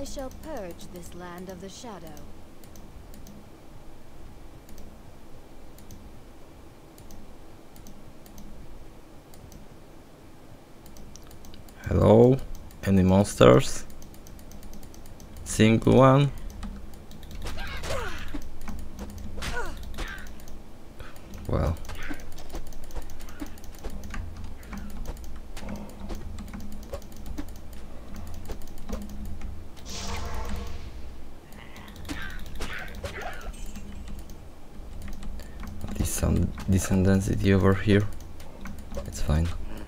I shall purge this land of the shadow. Hello? Any monsters? Single one? Well. Some decent density over here. It's fine.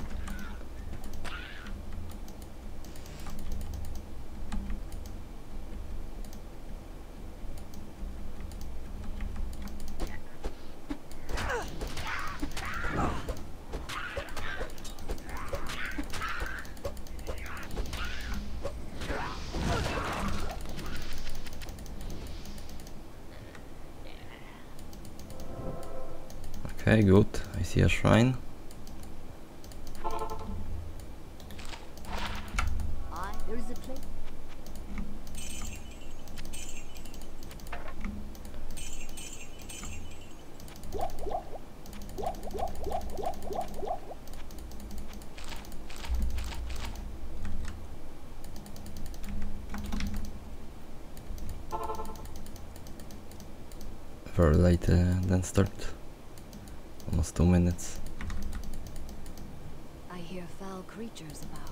Okay, good. I see a shrine. There is a place. Very late than start. Almost 2 minutes. I hear foul creatures about.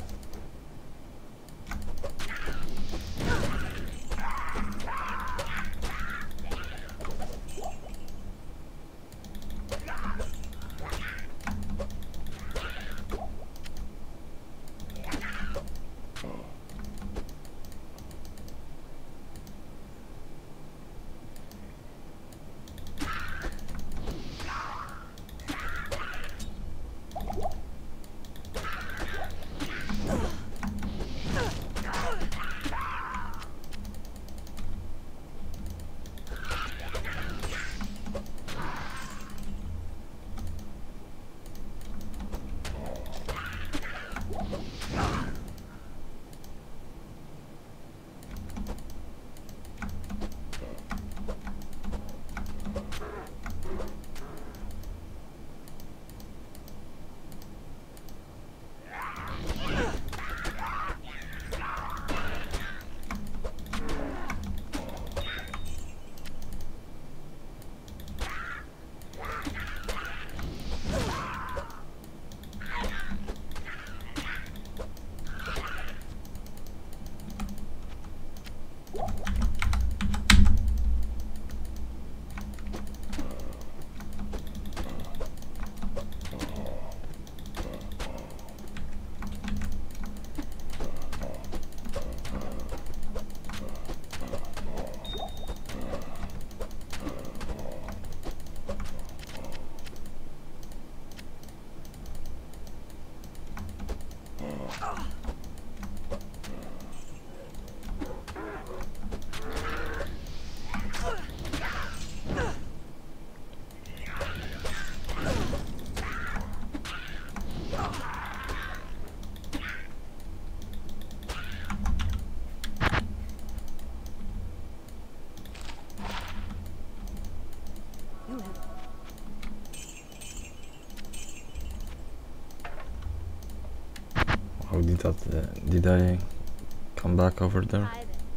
How did that? Did I come back over there?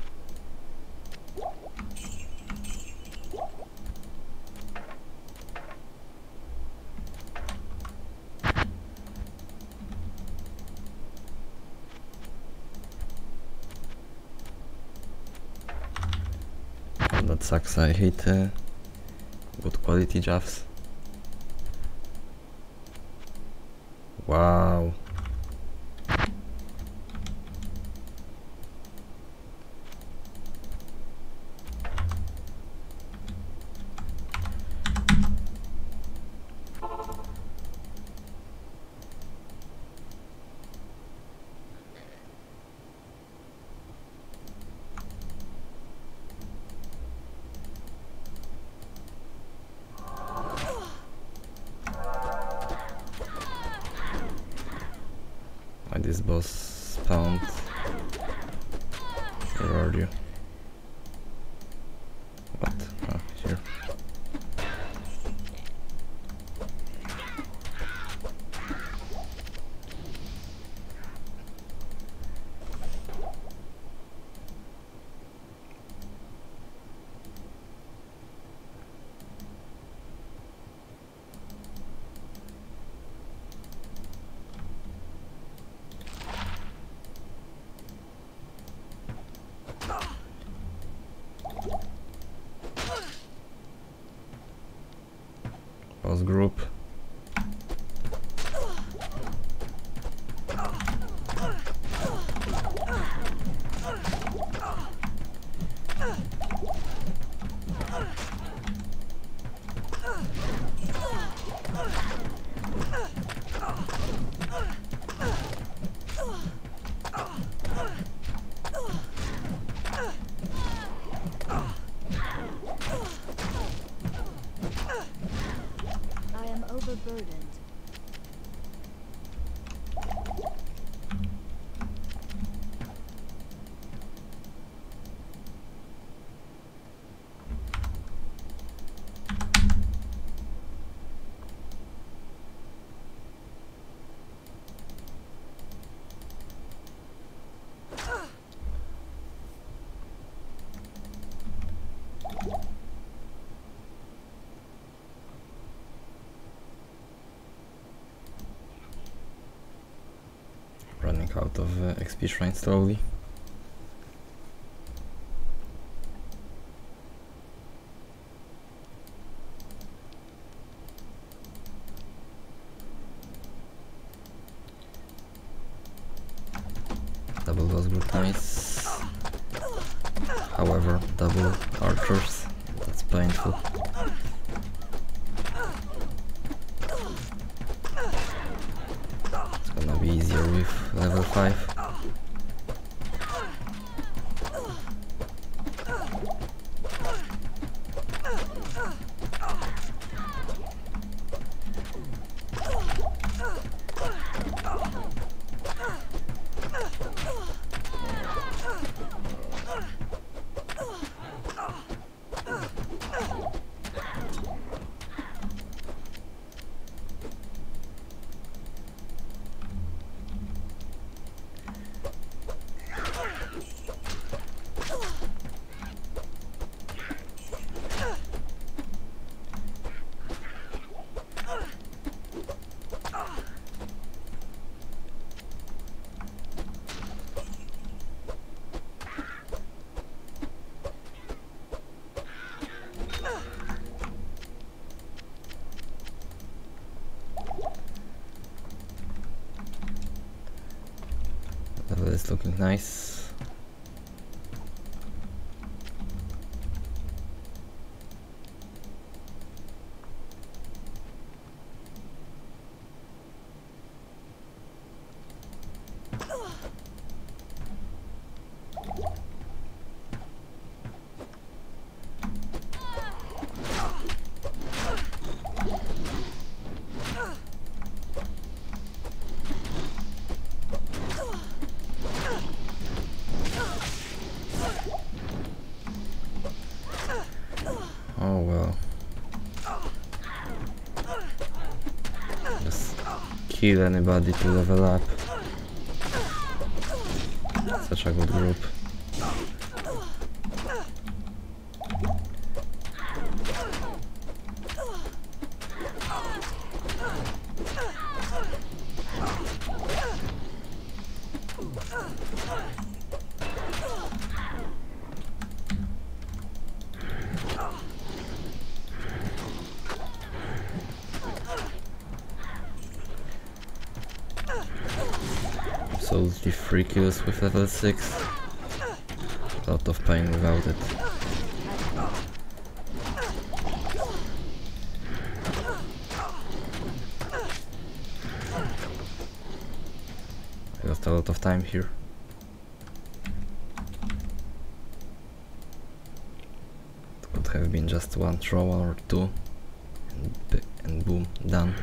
That sucks. I hate good quality jabs. Wow. This boss spawned are you? What? Oh, here. Boss group. I am overburdened. Running out of XP shrine slowly. Double boss group, nice. However, double archers, that's painful. It's gonna be easier with level 5. Level is looking nice. Oh well. Just kill anybody to level up. Such a good group. Absolutely 3 kills with level 6. A lot of pain without it. I lost a lot of time here. It could have been just one throw or two and boom, done.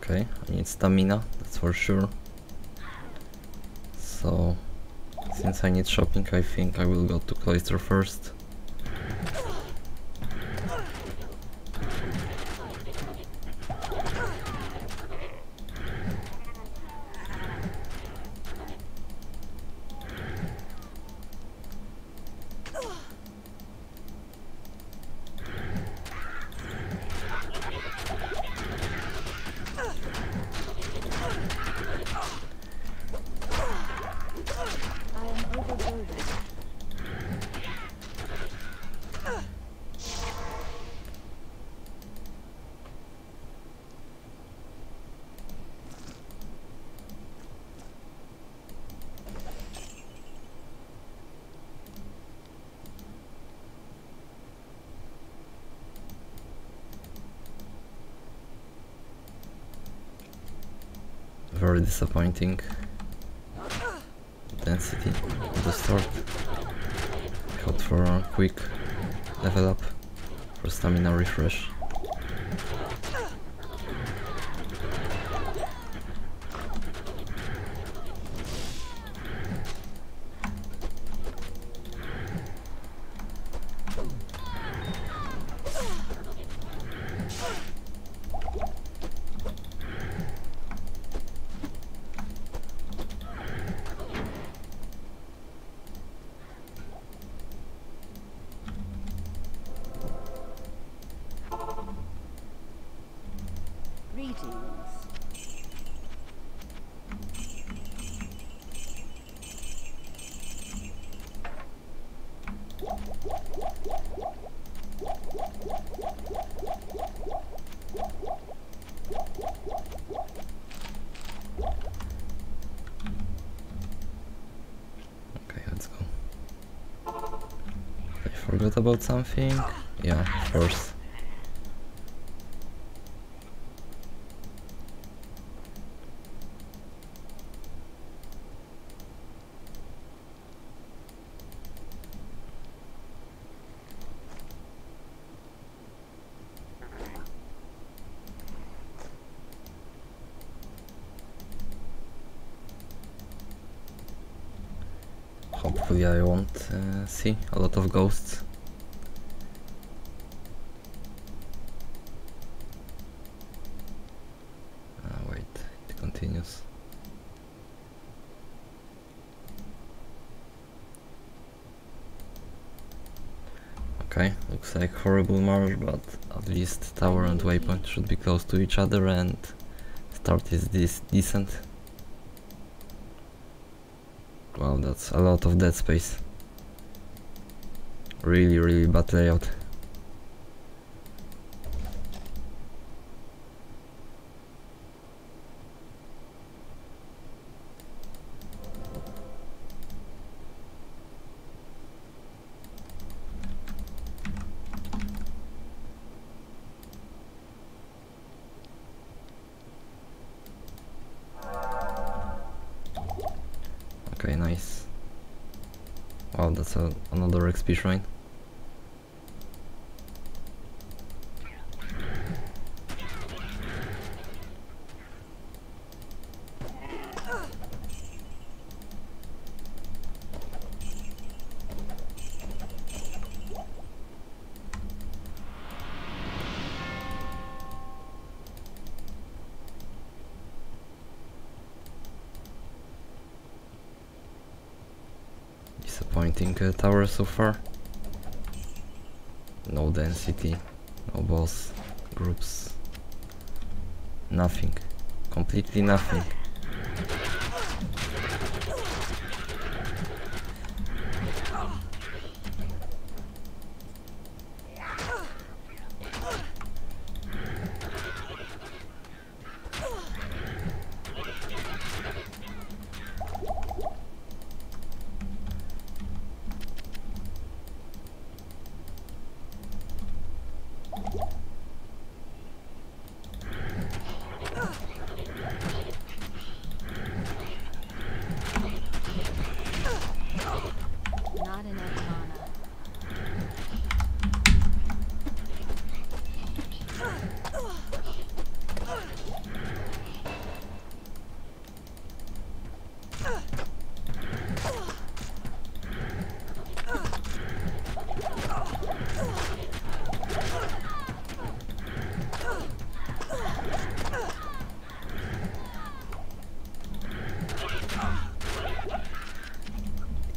Okay, I need stamina, that's for sure. So, since I need shopping, I think I will go to Cloister first. I am overburdened. Very disappointing. Density at the start. Hope for a quick level up for stamina refresh. Greetings. Okay, let's go. I forgot about something. Yeah, of course. Hopefully I won't see a lot of ghosts. Wait, it continues. Okay, looks like horrible marsh, but at least tower and waypoint should be close to each other and start is this decent. Wow, that's a lot of dead space. Really bad layout. Okay, nice. Wow, that's another XP shrine. Disappointing tower so far. No density, no boss groups, nothing, completely nothing.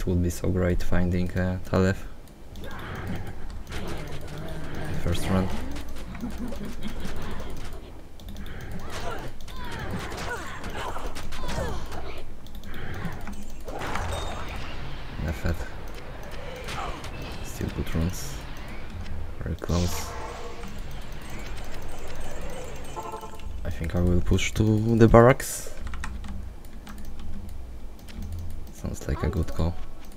it would be so great finding Talef. First run. meph. Still good runs. Very close. I think I will push to the barracks. Sounds like a good call.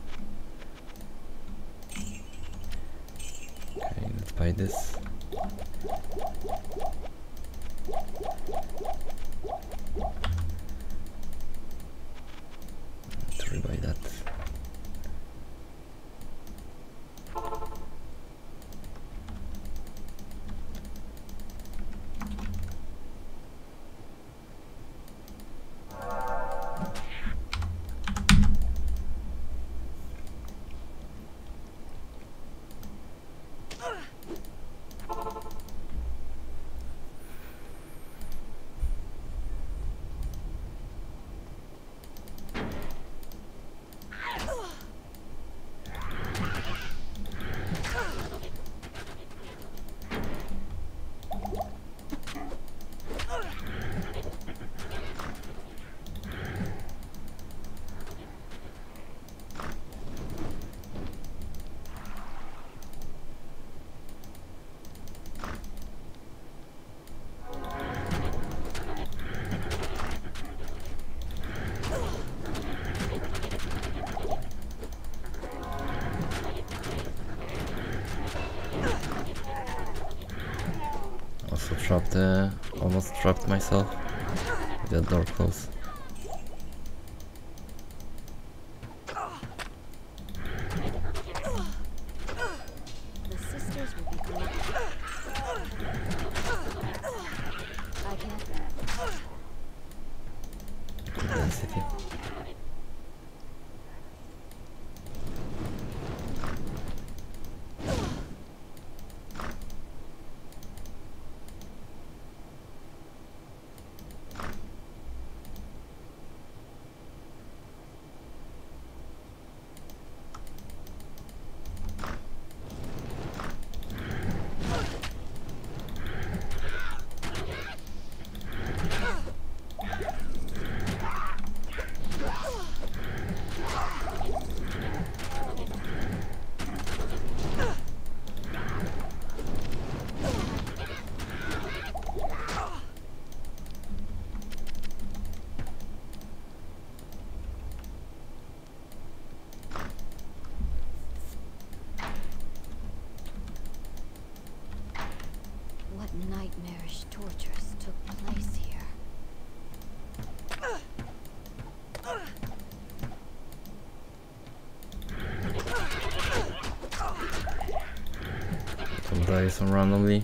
Okay, let's buy this. Let's rebuy that. Almost trapped myself with that door closed. The sisters will be great. I can't. Good density. What nightmarish tortures took place here? Some dice on randomly.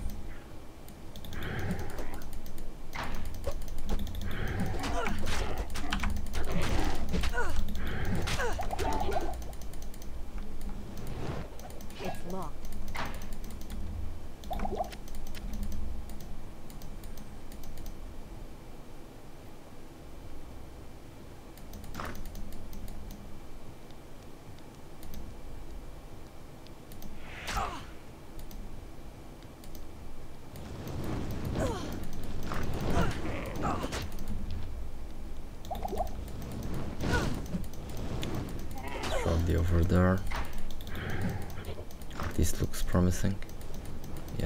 It's locked. Probably over there. This looks promising. Yeah.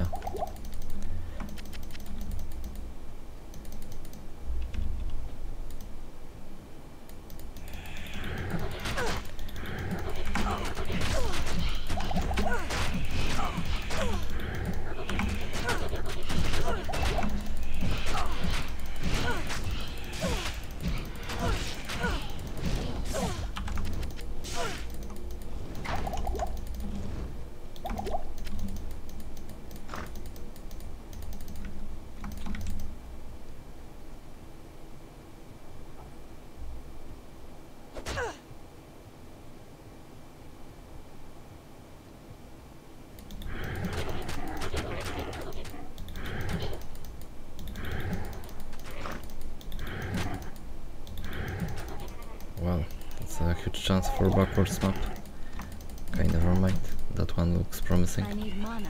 That's a huge chance for backwards map. Okay, never mind. That one looks promising. I need mana.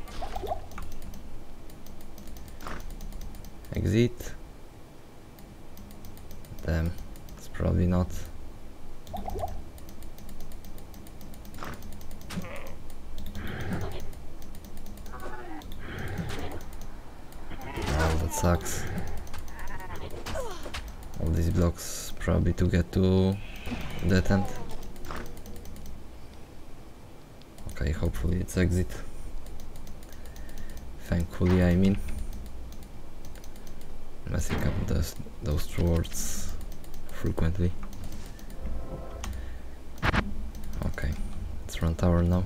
Exit. Damn, it's probably not. Oh, that sucks. All these blocks probably to get to that end. Okay, hopefully it's exit. Thankfully, I mean. Messing up those two words frequently. Okay, let's run tower now.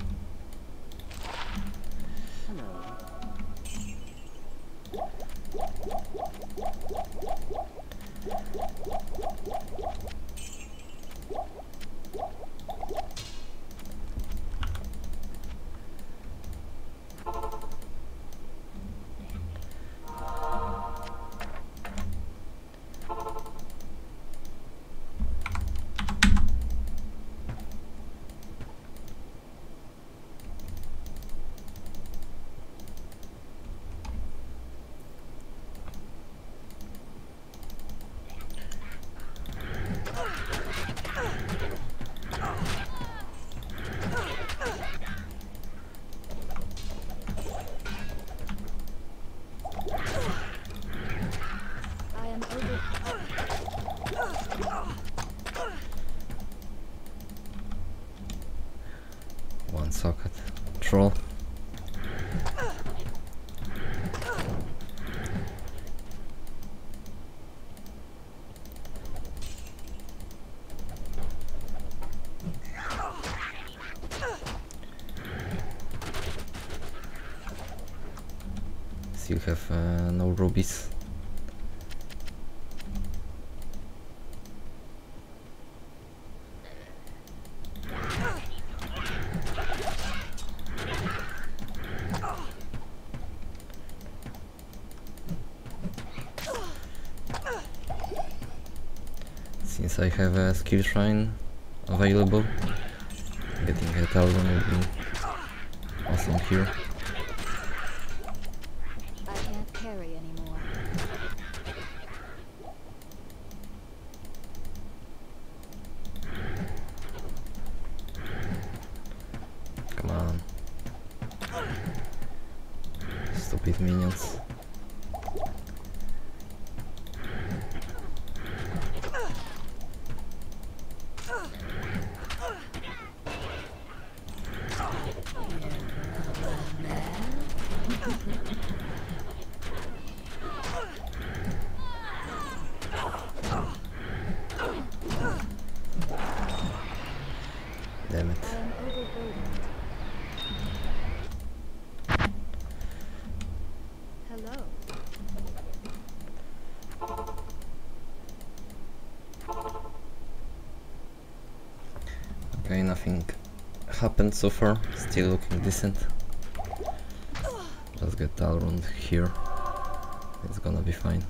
One socket. Troll. Still have no rubies. Since I have a skill shrine available, getting a thousand would be awesome here. I can't carry anymore. Come on. Stupid minions. Damn it. I am overburdened. Hello. Okay, nothing happened so far. Still looking decent. Let's get around here. It's gonna be fine.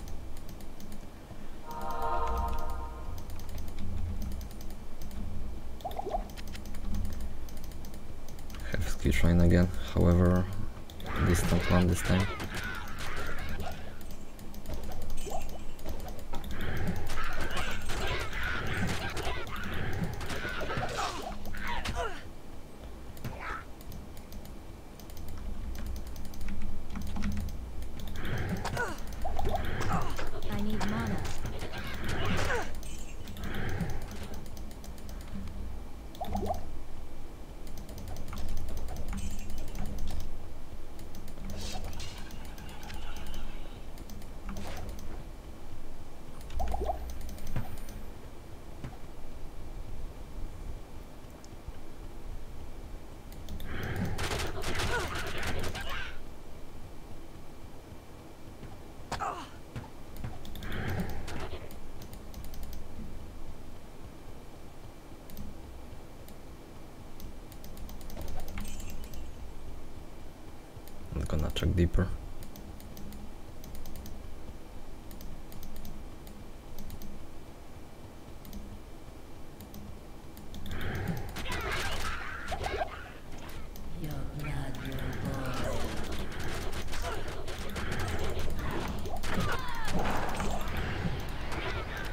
Have skill shrine again, however, distant one this time. I need mana. I'm gonna check deeper.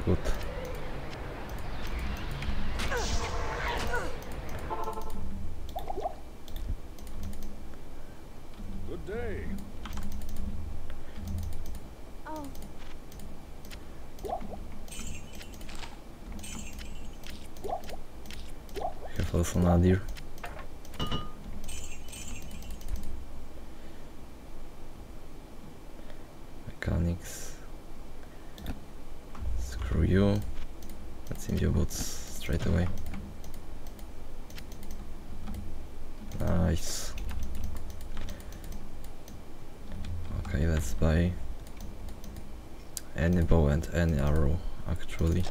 Good. Good day. Oh, We have also nadir. Mechanics. Screw you. Let's see your boots straight away. Nice. Okay, let's buy any bow and any arrow actually.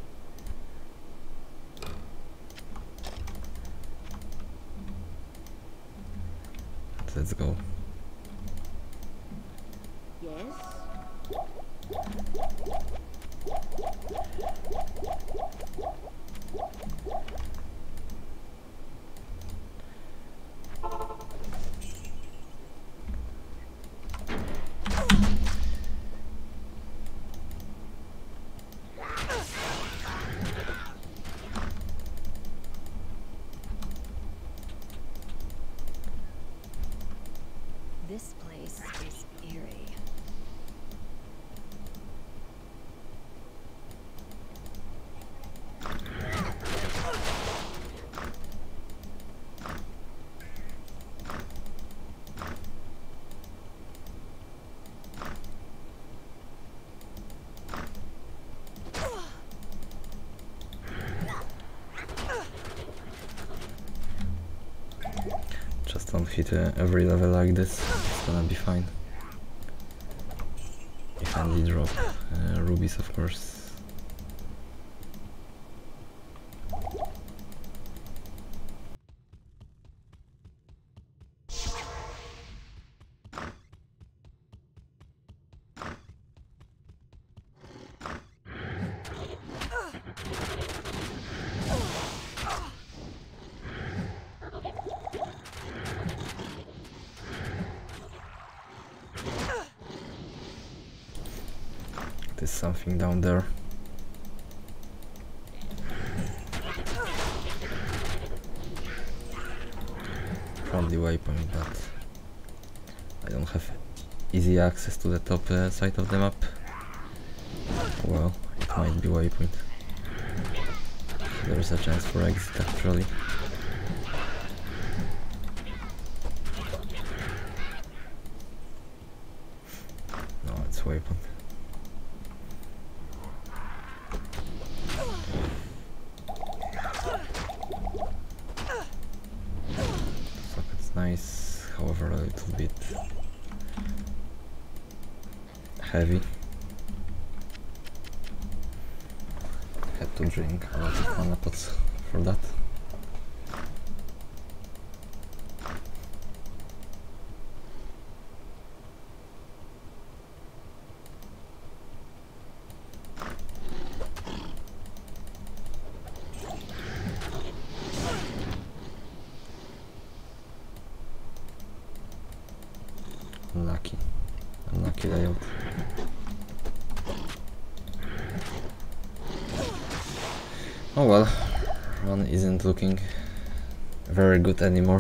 Let's go. yes? This place is eerie. Just don't hit every level like this, it's gonna be fine. If I need drop rubies, of course. There's something down there. Friendly waypoint, but I don't have easy access to the top side of the map. Well, it might be waypoint. There's a chance for exit actually. No, it's waypoint. Socket's nice, however a little bit heavy. Had to drink a lot of mana pots for that. Unlucky. Unlucky layout. Oh well, run isn't looking very good anymore.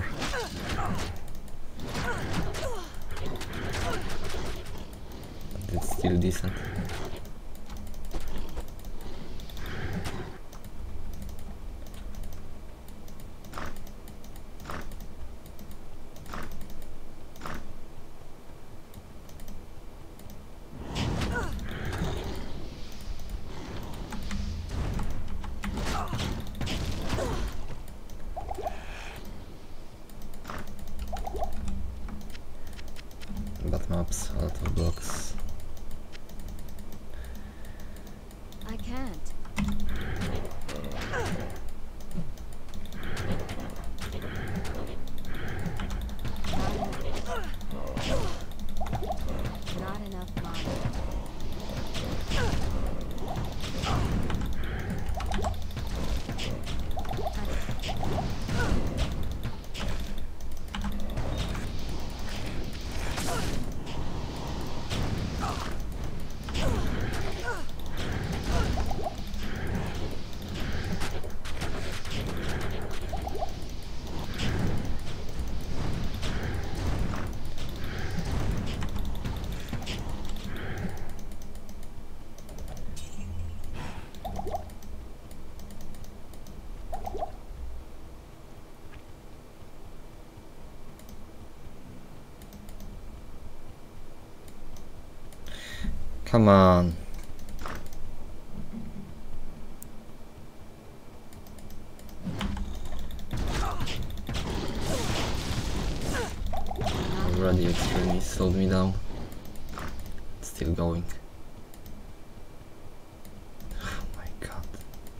But it's still decent. But maps, a lot of blocks. I can't. Not enough mana. Come on. Already extremely slowed me down. It's still going. Oh my god.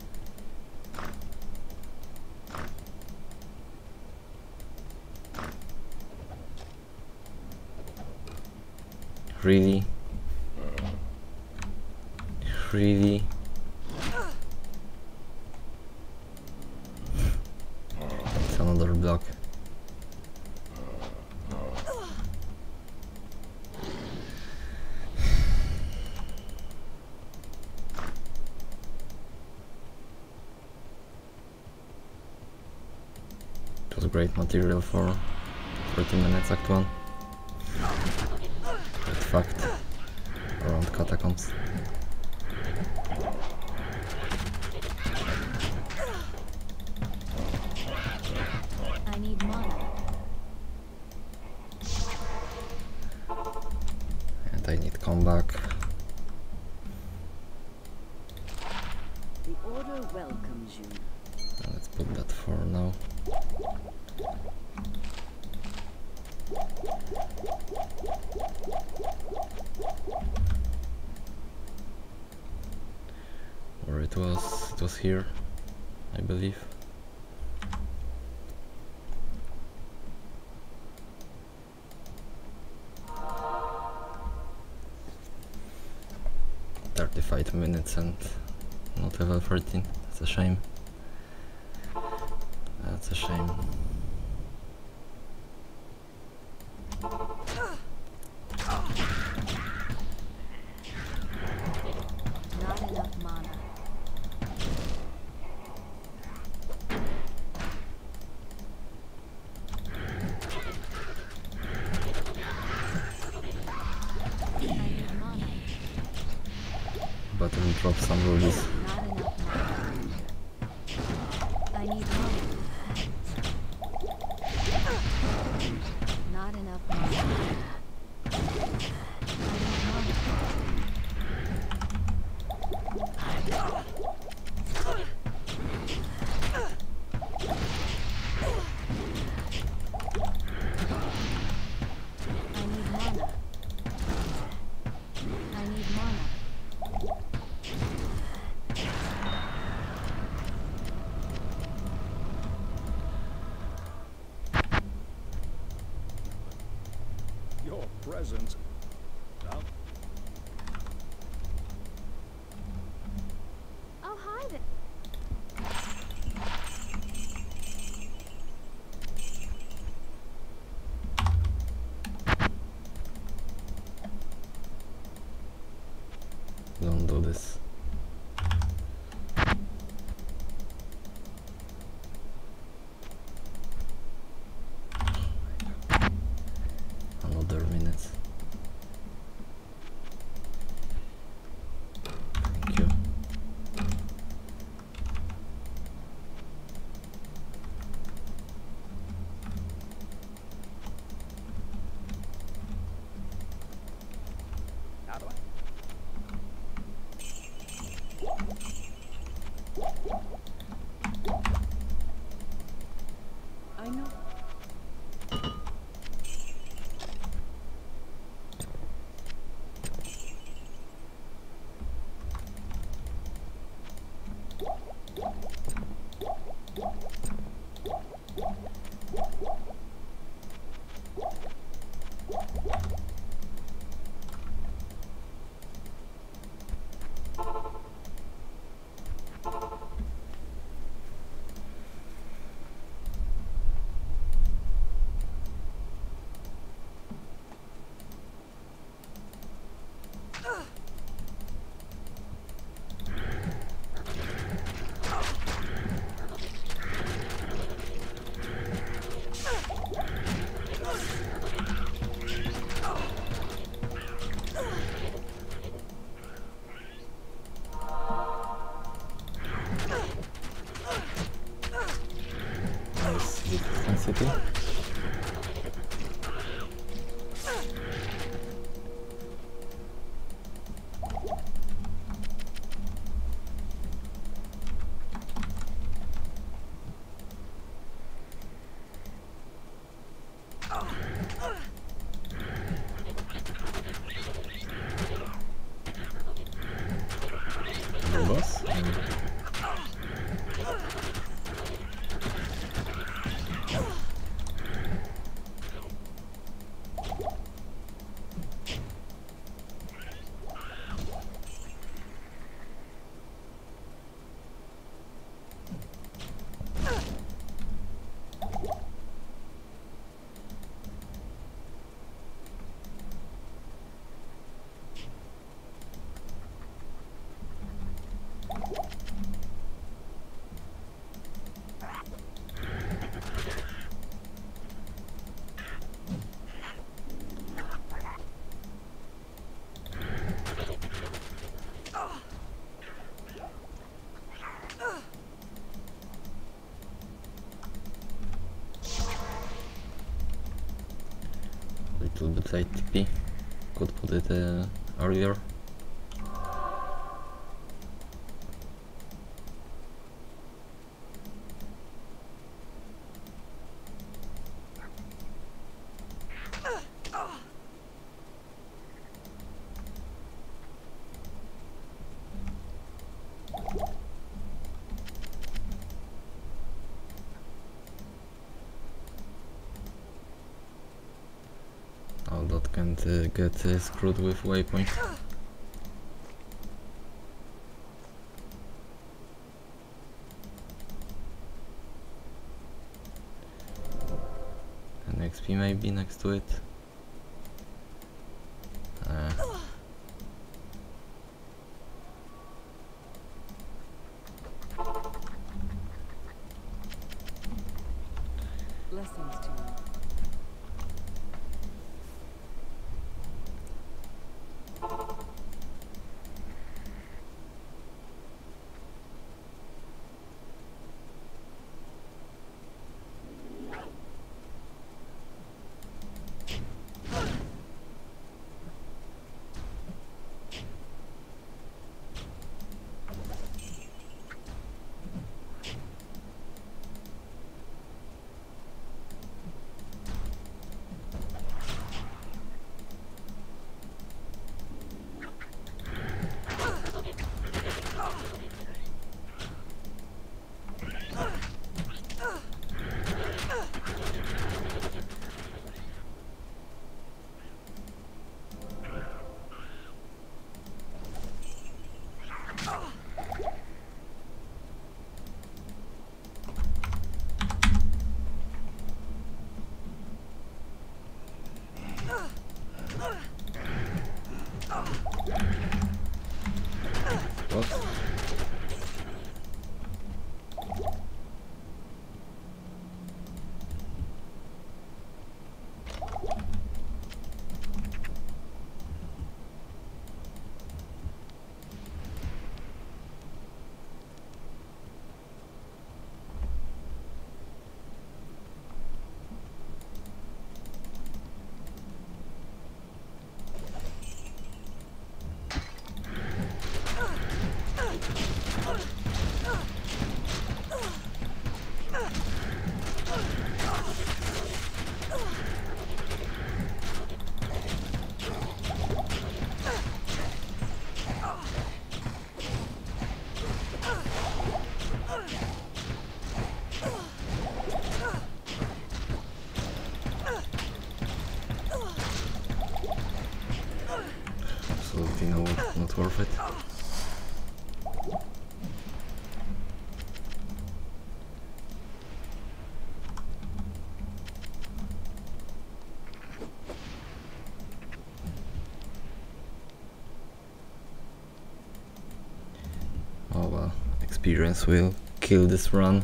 Really? Really? It's another block. It was great material for 30 minutes act 1. Great fact around catacombs. I need mana. And I need comeback. The order welcomes you. Let's put that for now. Where it was here, I believe. "35 minutes and not level 13. That's a shame. That's a shame. Not enough mana. I need mana. But we'll drop some rubies. Not enough mana. I need mana. Not enough mana. I need mana. I need mana. Your presence. Well, Oh, hi there. Don't do this. Another minute. Thank you. how do I know. Nice hit intensity. him. Little bit late TP. Could put it earlier. Oh, that can't get screwed with waypoint. An XP maybe next to it. Blessings to you. What? Absolutely no, not worth it. Oh well, experience will kill this run.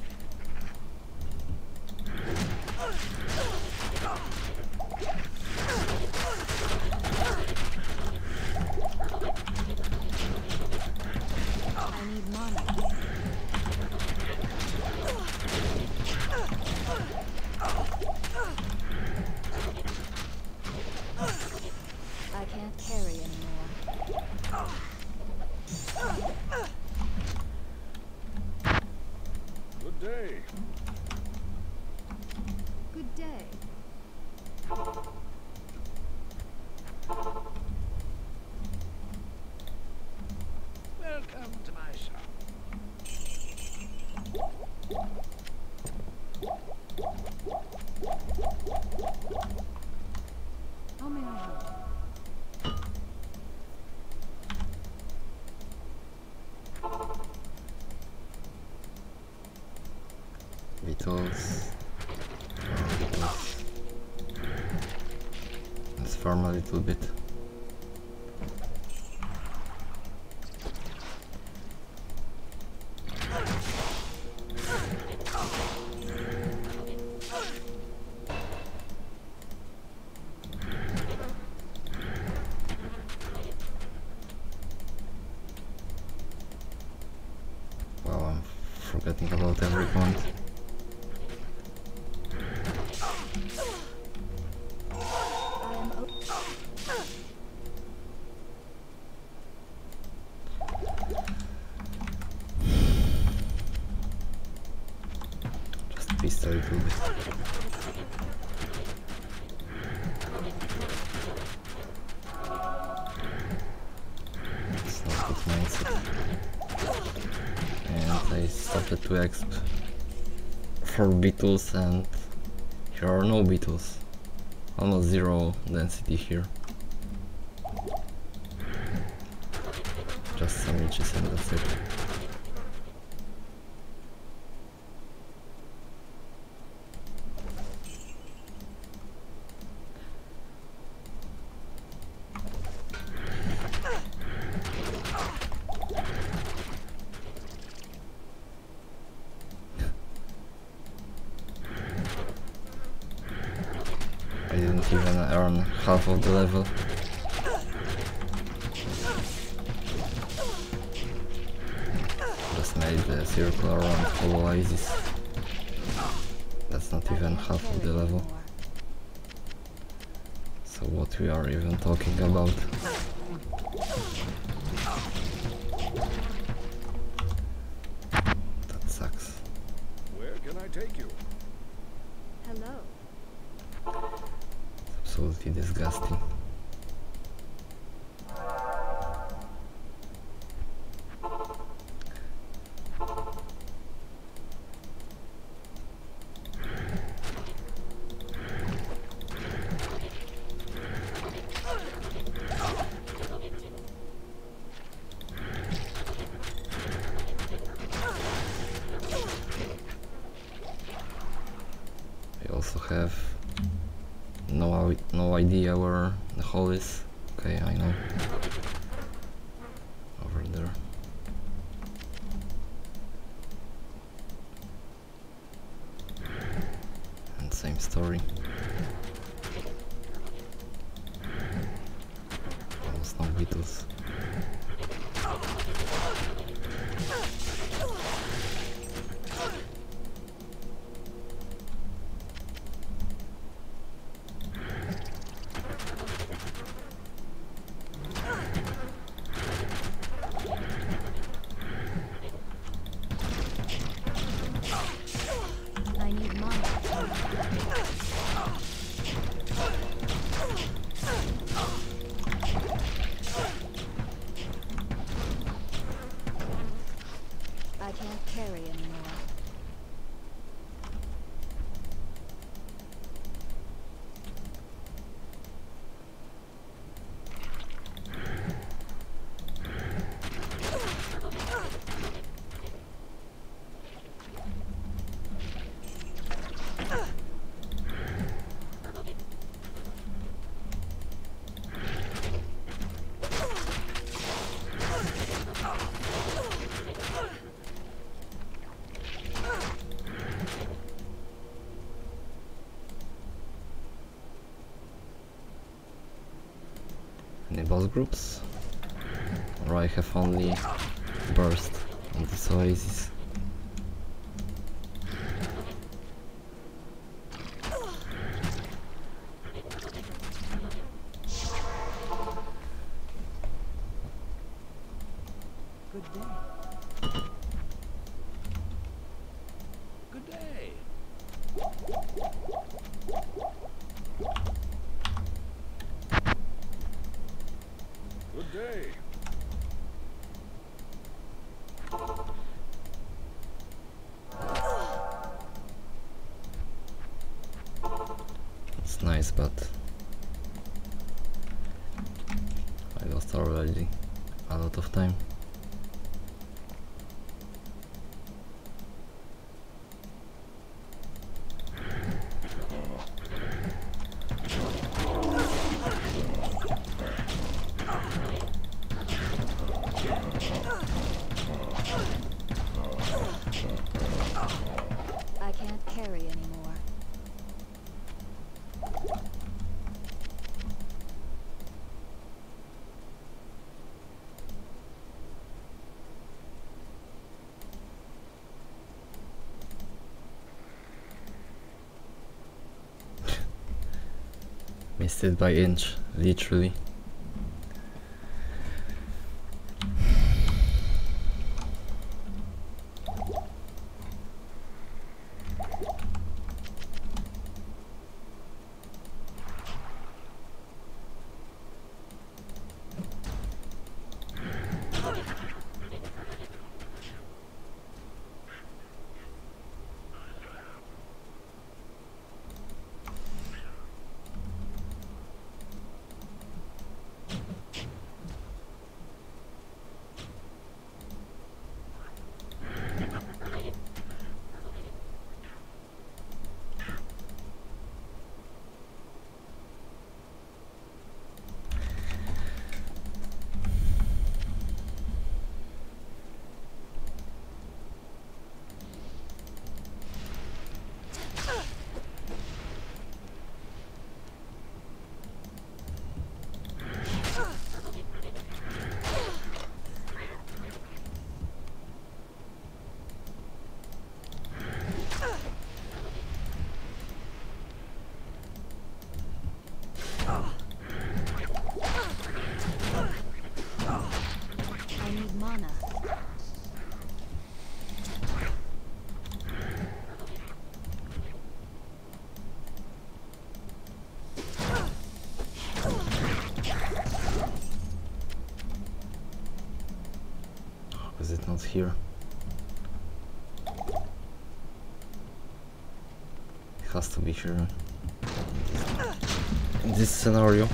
I can't carry anymore. Good day. Good day. Well, Welcome to my shop. How may I help? Beetles. Let's farm a little bit. Wow, I'm forgetting about every point. Just twist a little bit. It's not good mindset. And I stopped at 2 exp for beetles, and here are no beetles. Almost 0 density here. Just some leeches and that's it. I didn't even earn half of the level. Just made the circle around hollow oasis. That's not even half of the level. So what we are even talking about? That sucks. Where can I take you? Hello. Absolutely disgusting. I also have no idea where the hole is. Okay, I know. Over there. And same story. Almost no beetles. I need money. I can't carry anymore. Any boss groups? Or I have only burst on this oasis. Good day. Good day. Good day. this, but I lost already a lot of time. I can't carry anymore. Missed it by inch, literally. I need mana. Is it not here? It has to be here. In this scenario.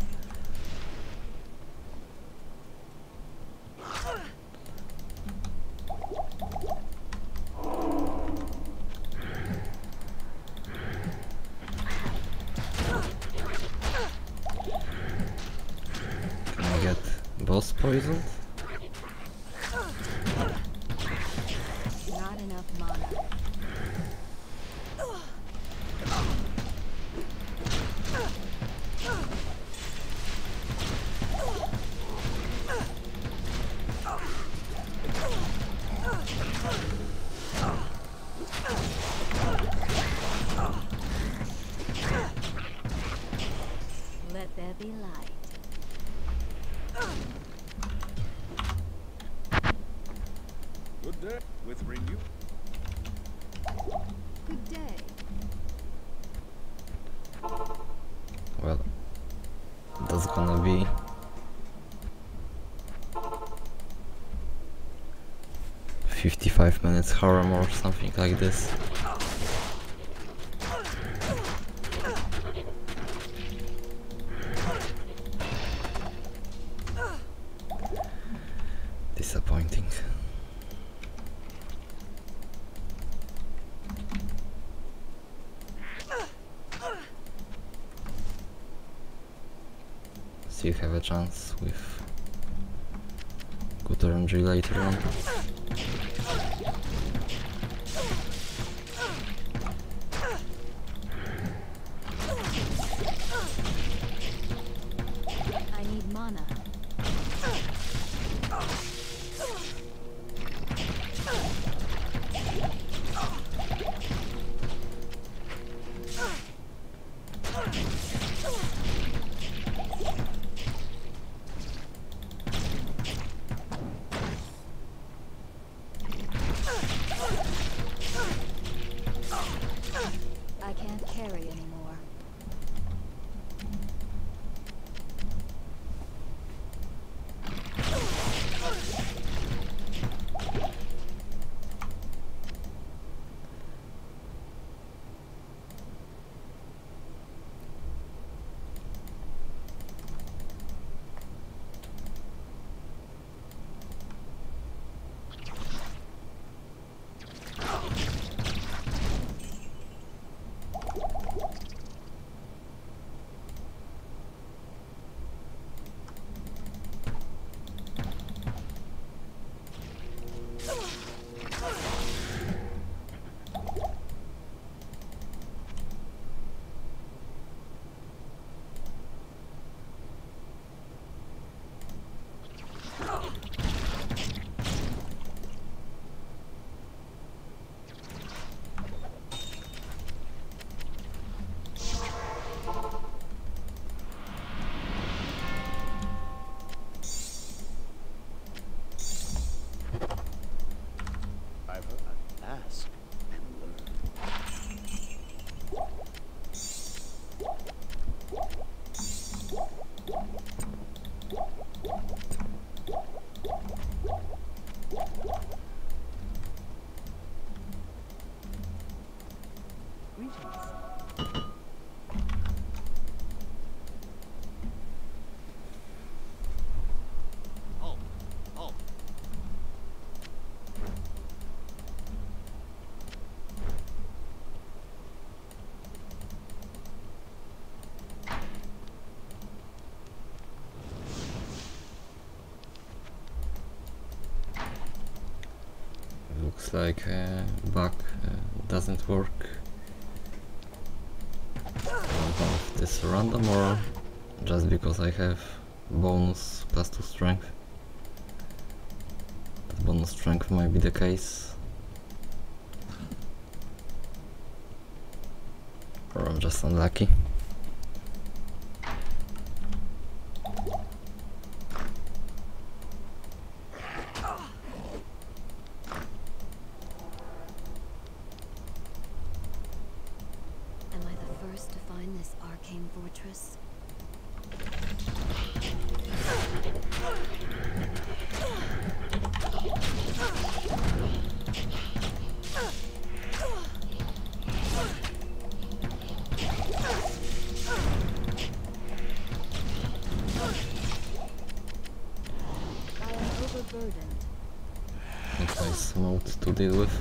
Can I get boss poisoned? Not enough mana. Let there be light. Good day. With renew. Good day. Well, that's gonna be 55 minutes harem or something like this. Disappointing. Still have a chance with good RNG later on. I need mana. Looks like bug doesn't work. I don't know if this is random or just because I have bonus +2 strength. But bonus strength might be the case. Or I'm just unlucky. Am I the first to find this arcane fortress? I am overburdened. Nice mode to deal with.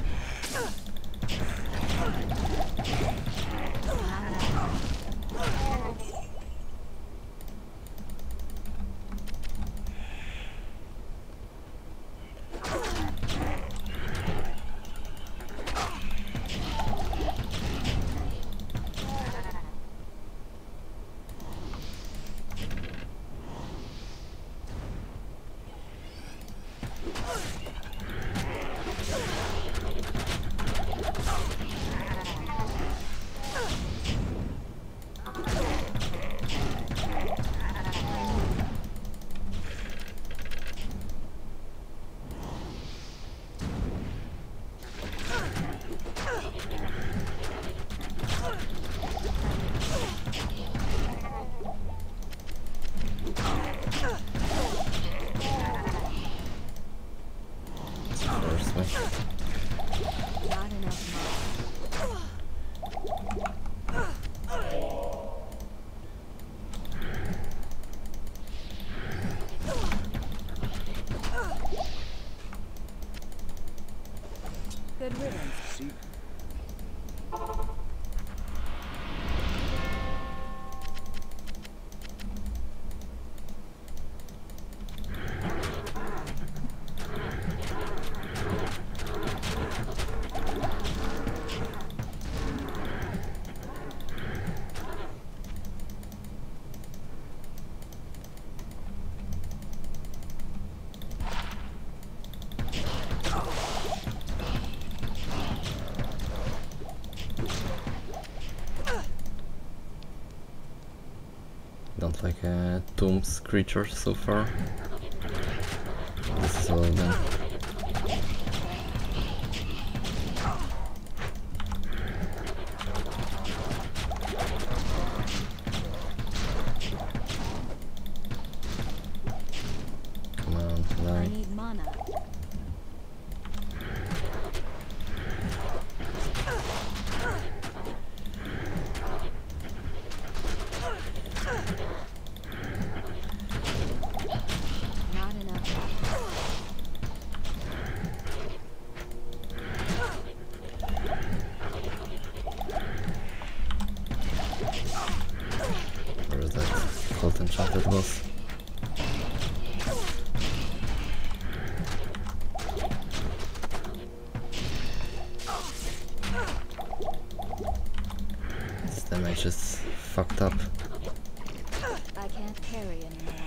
First way. Not enough Good riddance. See, Don't like tombs creatures so far. This is all of them. Come on, I die. need mana. Not enough. Where is that cult enchanted boss? This damage is fucked up. I can't carry anymore.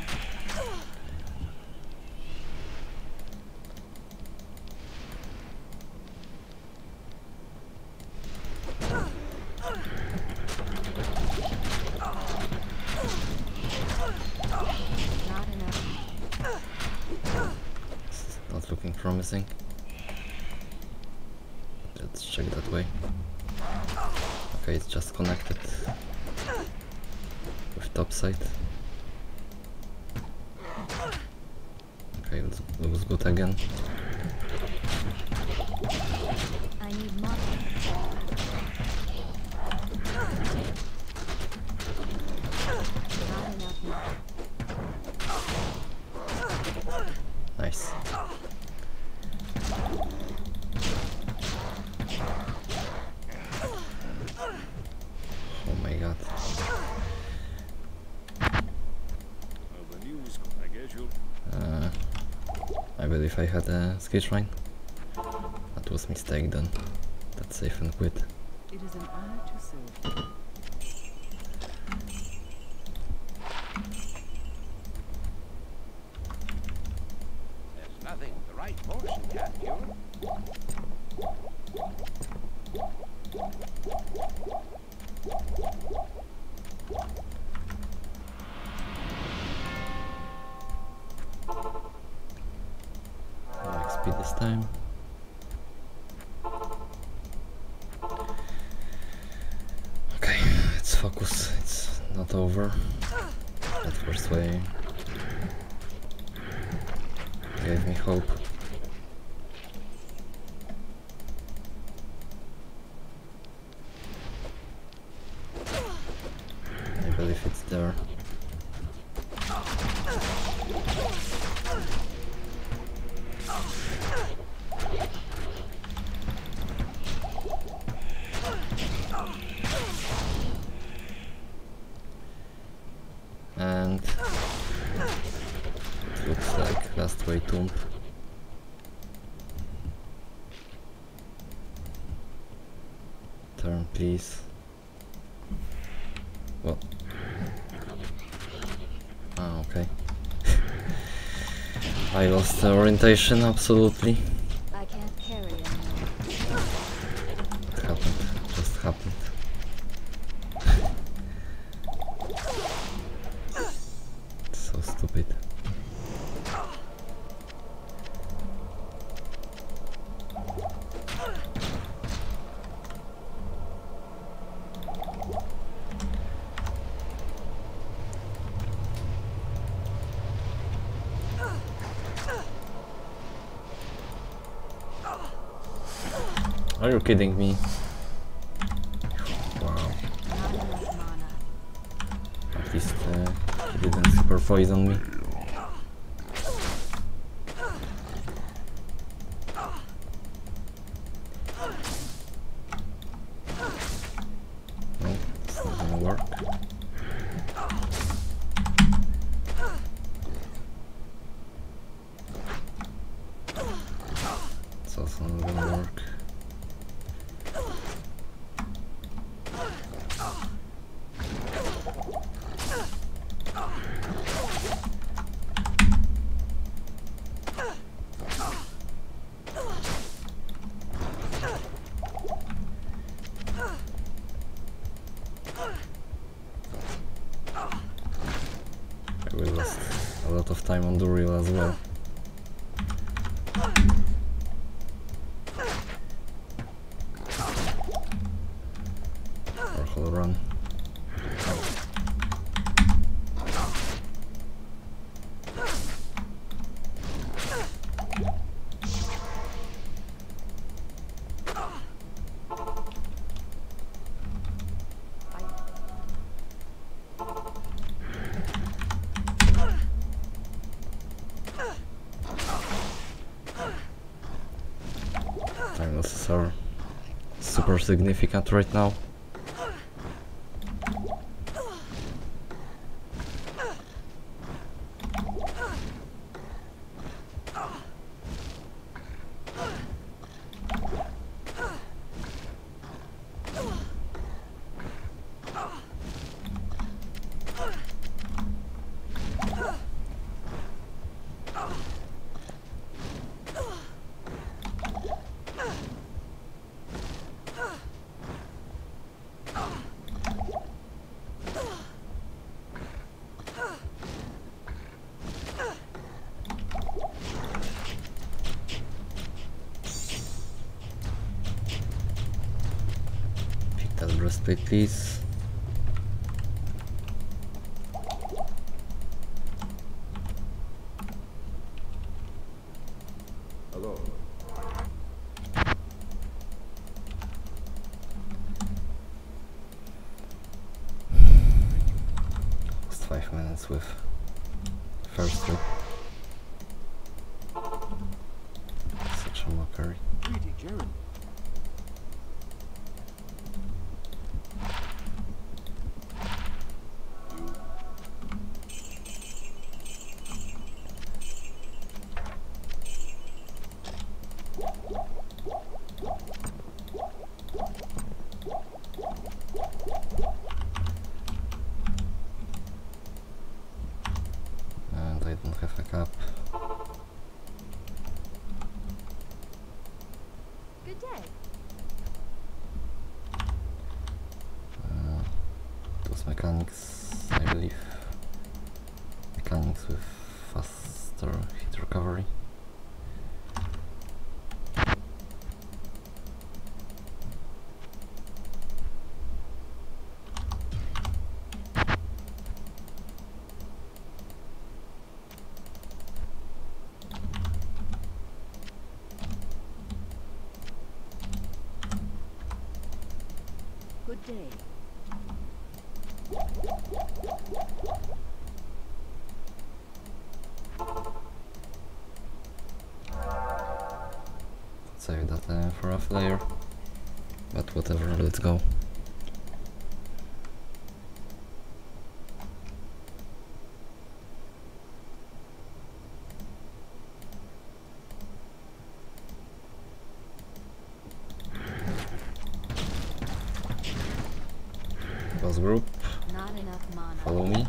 Not enough. This is not looking promising. Let's check that way. Okay, it's just connected with top side. Okay, looks good again. I need mana. Not enough mana. Nice. Oh my god. well, the news, I guess you'll... I believe I had a skill shrine, but It was mistake then. That's safe and quit. It is an honor to serve. There's nothing the right potion can't cure. No XP this time. Okay, let's focus. It's not over. That first way gave me hope. I believe it's there. And it looks like last way tomb. Turn please. Well. Ah, okay. I lost the orientation absolutely. I can't carry anymore. It happened. Just happened. So stupid. Are you kidding me? Wow. Not enough mana. At least he didn't super poison me. No, it's not gonna work. It's also not gonna work. We lost a lot of time on duriel as well. Or whole run. Time losses are super significant right now. That breastplate, please. Hello. Lost 5 minutes with first trip. Such a mockery. Greedy Jaren. Good day. Those mechanics, I believe. Mechanics with faster hit recovery. Good day. Save that for a flare, but whatever, let's go. Boss group, Not enough mana. follow me.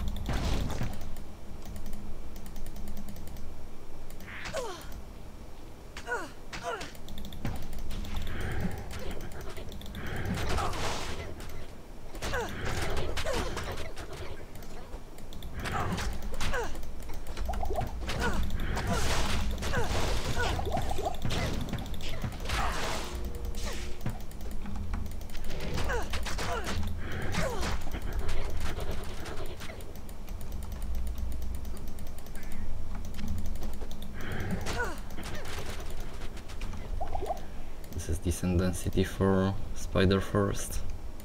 This is decent density for Spider Forest.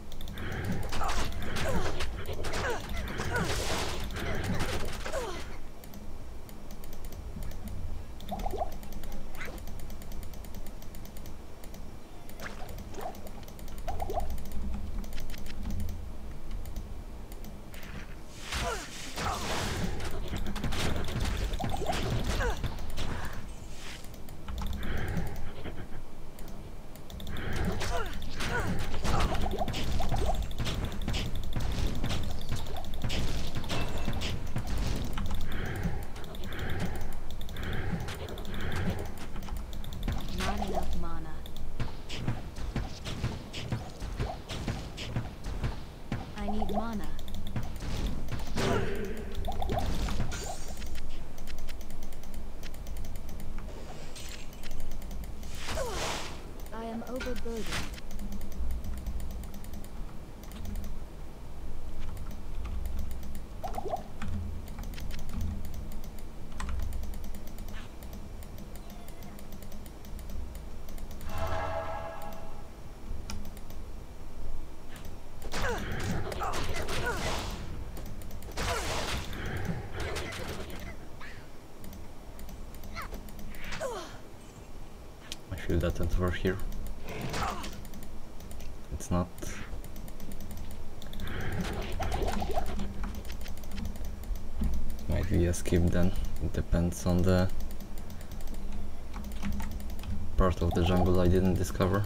Not enough mana. I need mana. I am overburdened. I feel that it's over here. It's not. Might be a skip then. It depends on the part of the jungle I didn't discover.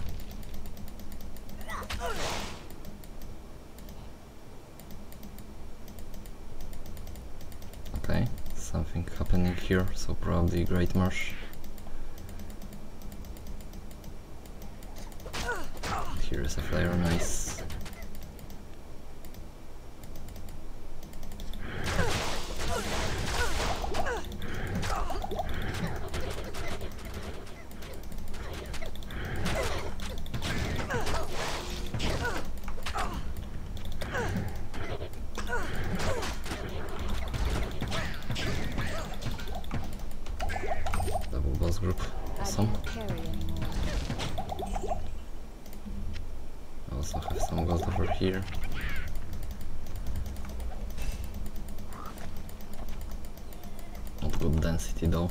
Okay, something happening here, so probably Great Marsh. Here is a flare, nice. Double boss group, awesome. I can't carry anymore. I also have some gold over here. Not good density though.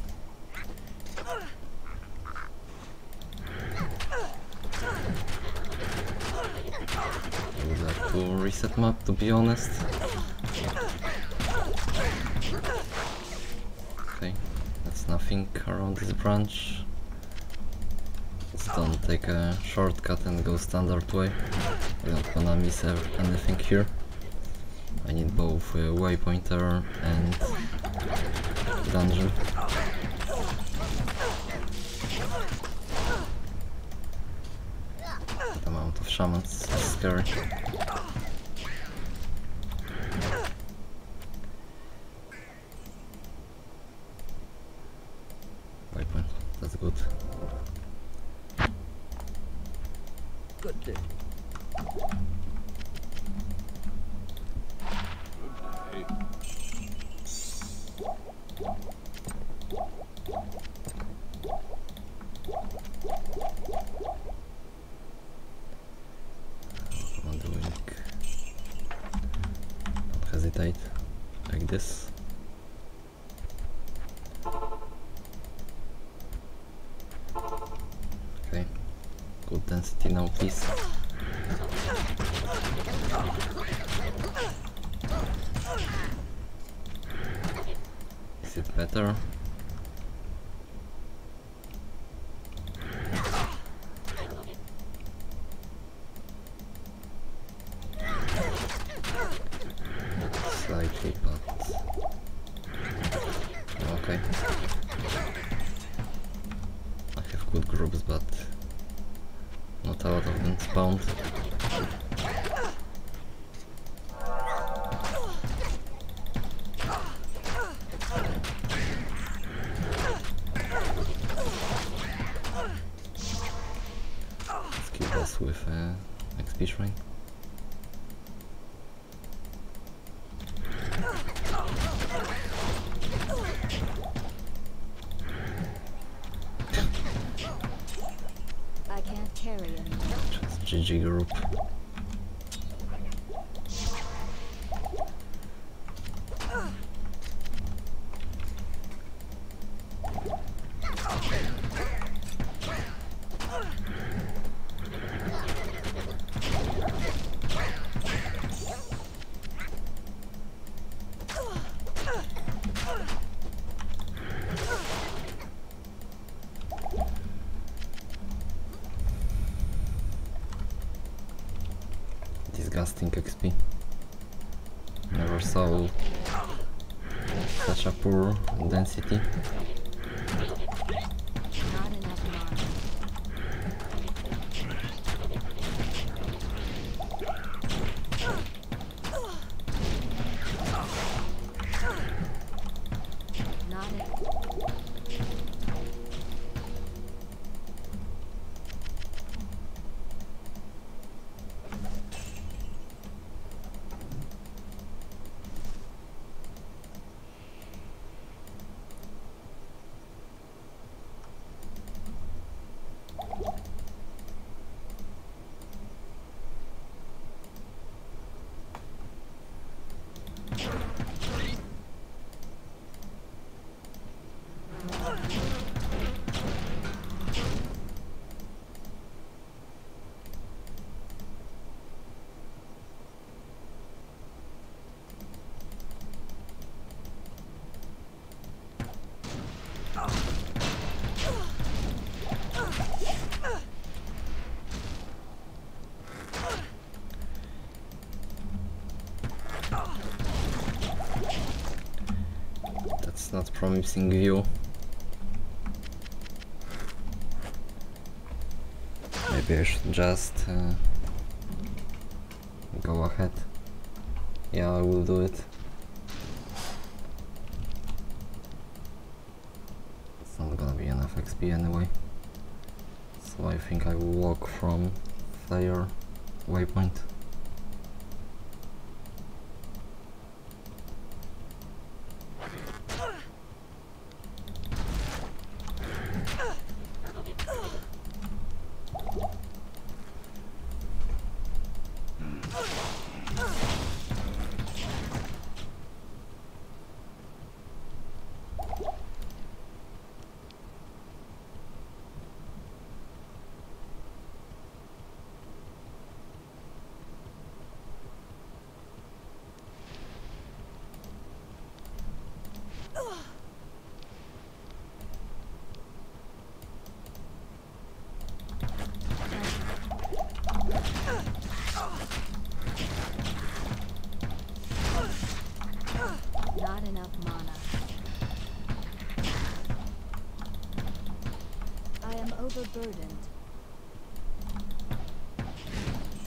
I would like to reset map, to be honest. Okay, that's nothing around this branch. Let's don't take a shortcut and go standard way. I don't wanna miss anything here. I need both waypointer and dungeon. shamans is scary. Waypoint, that's good. Good day. Good day. What am I doing? Don't hesitate, like this. Okay, good density now, please. Is it better? Slightly, but okay. I have good groups, but not a lot of them spawned. Let's kill us with XP shrine. I can't carry anymore. Just GG group. Disgusting XP. Never saw such a poor density. Not enough mana. Not enough. That's not promising view. Maybe I should just go ahead. Yeah, I will do it. It's not gonna be enough XP anyway. So I think I will walk from Flare waypoint. Not enough mana. I am overburdened.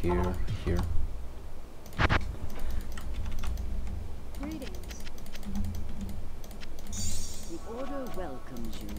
here, here. Greetings. The Order welcomes you.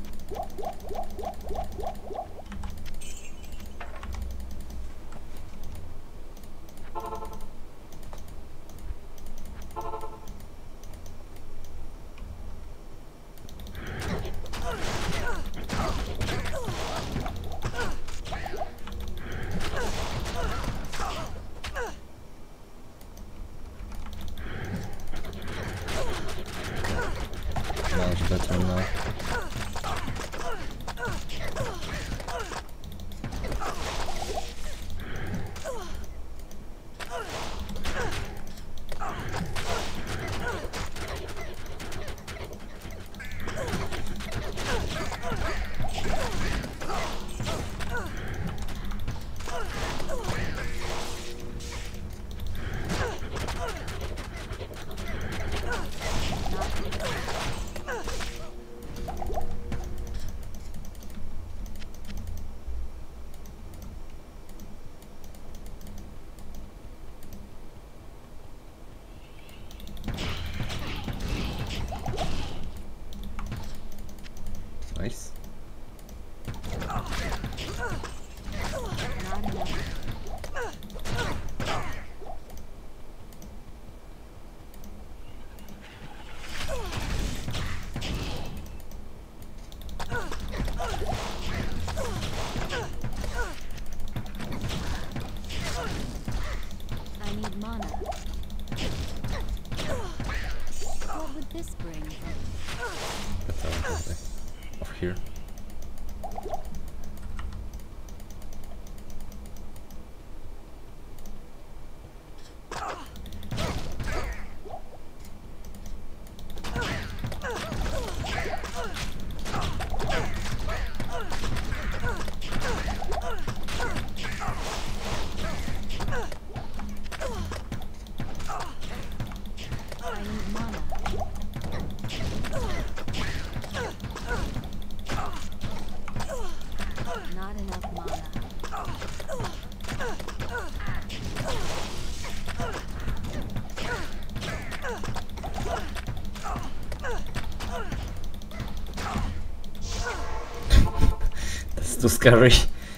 Much better now. Nice. I need mana. What would this bring? Get out of here. I need mana. Not enough mana. That's too scary.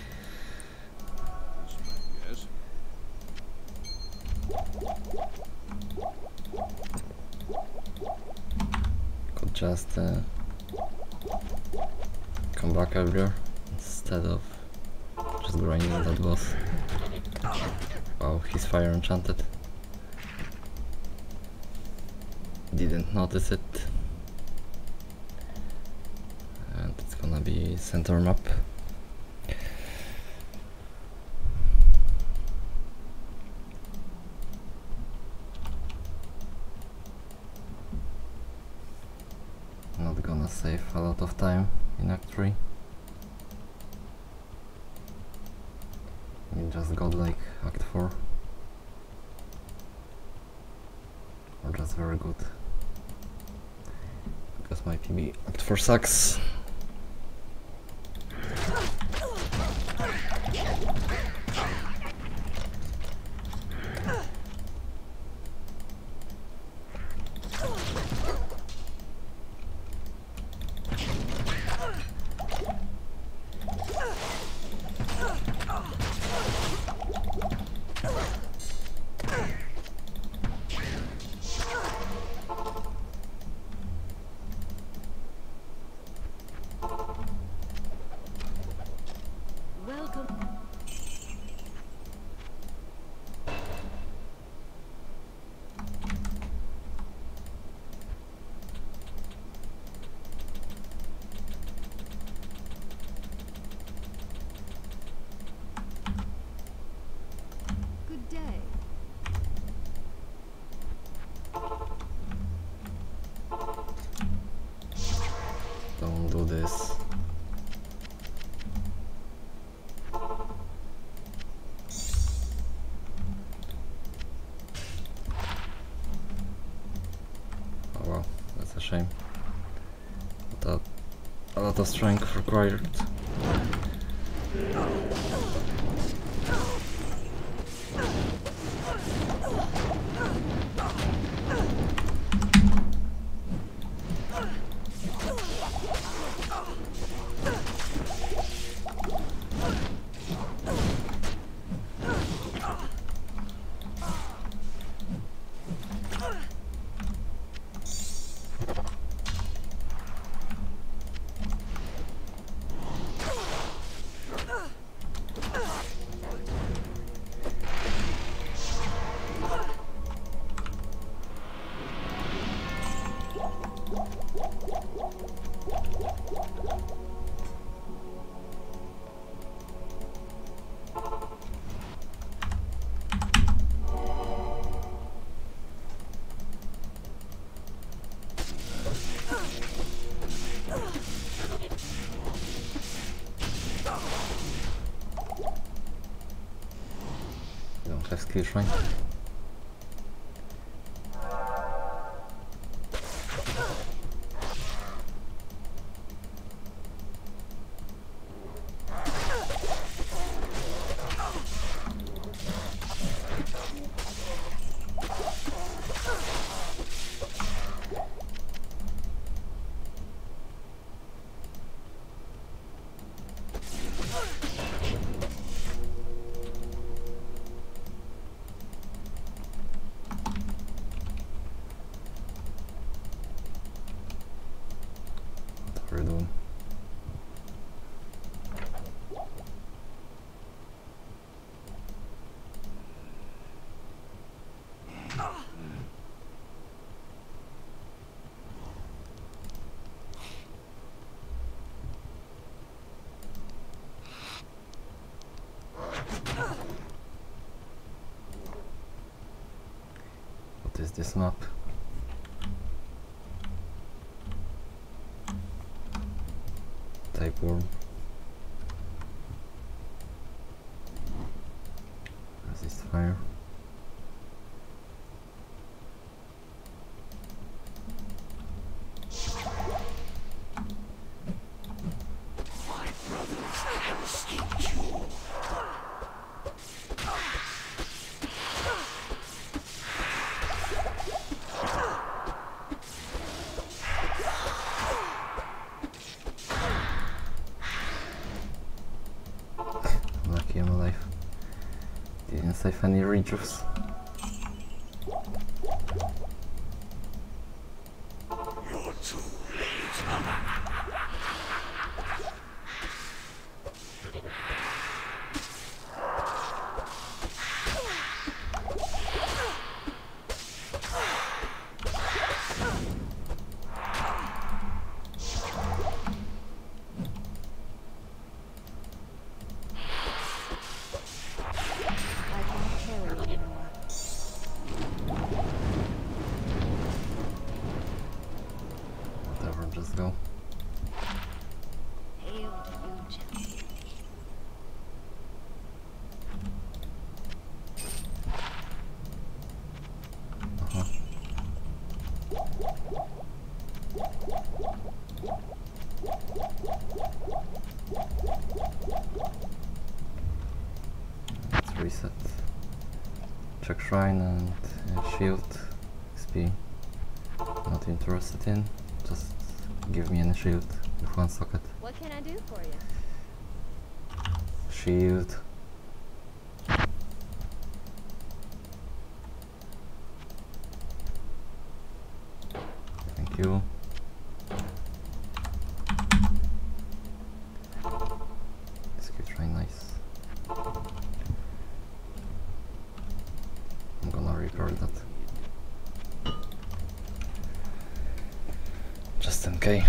Yes. Could just come back earlier instead of just grinding that boss. Wow, he's fire enchanted. Didn't notice it. And it's gonna be center map. Not gonna save a lot of time in Act 3. We just got like Act 4. Or just very good. Because my PB Act 4 sucks. Welcome. Good day. Don't do this. Oh wow, that's a shame. But a lot of strength required. have skill shrine. What are we doing? What is this map? Tapeworm. Resist fire. Lucky I'm alive. Didn't save any rejuice. I can't carry anymore. Whatever, just go. Hail to you, champion. Uh-huh. Let's reset. Check shrine and shield XP. Not interested in. Just give me any shield with one socket. What can I do for you? Shield. Thank you. Skill train, nice. I'm gonna repair that. Just in case.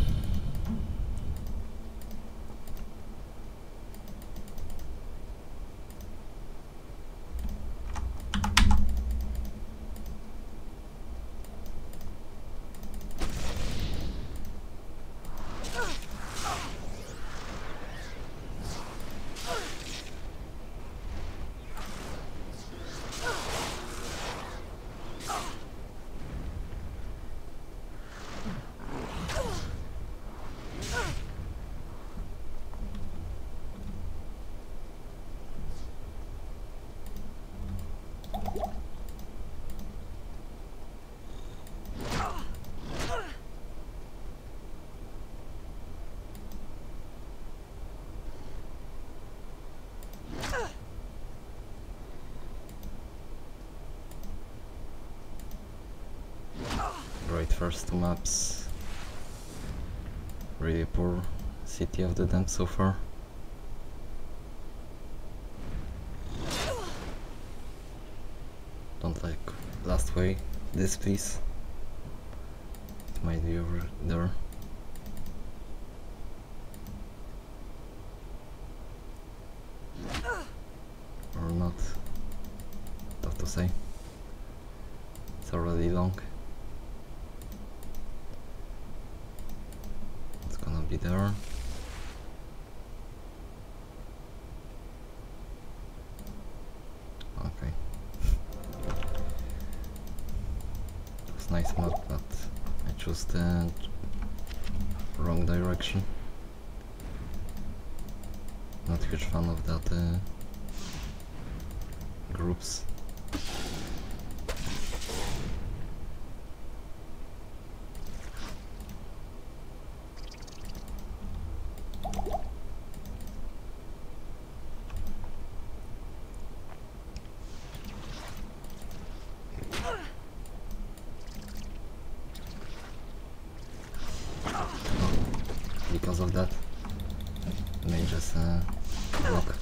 Great first two maps. Really poor City of the Damned so far. Don't like last way. This please. It might be over there. Or not. Tough to say. It's already long. It's gonna be there. Okay. nice map, but I chose the wrong direction. Not huge fan of that groups. Because of that, mages block.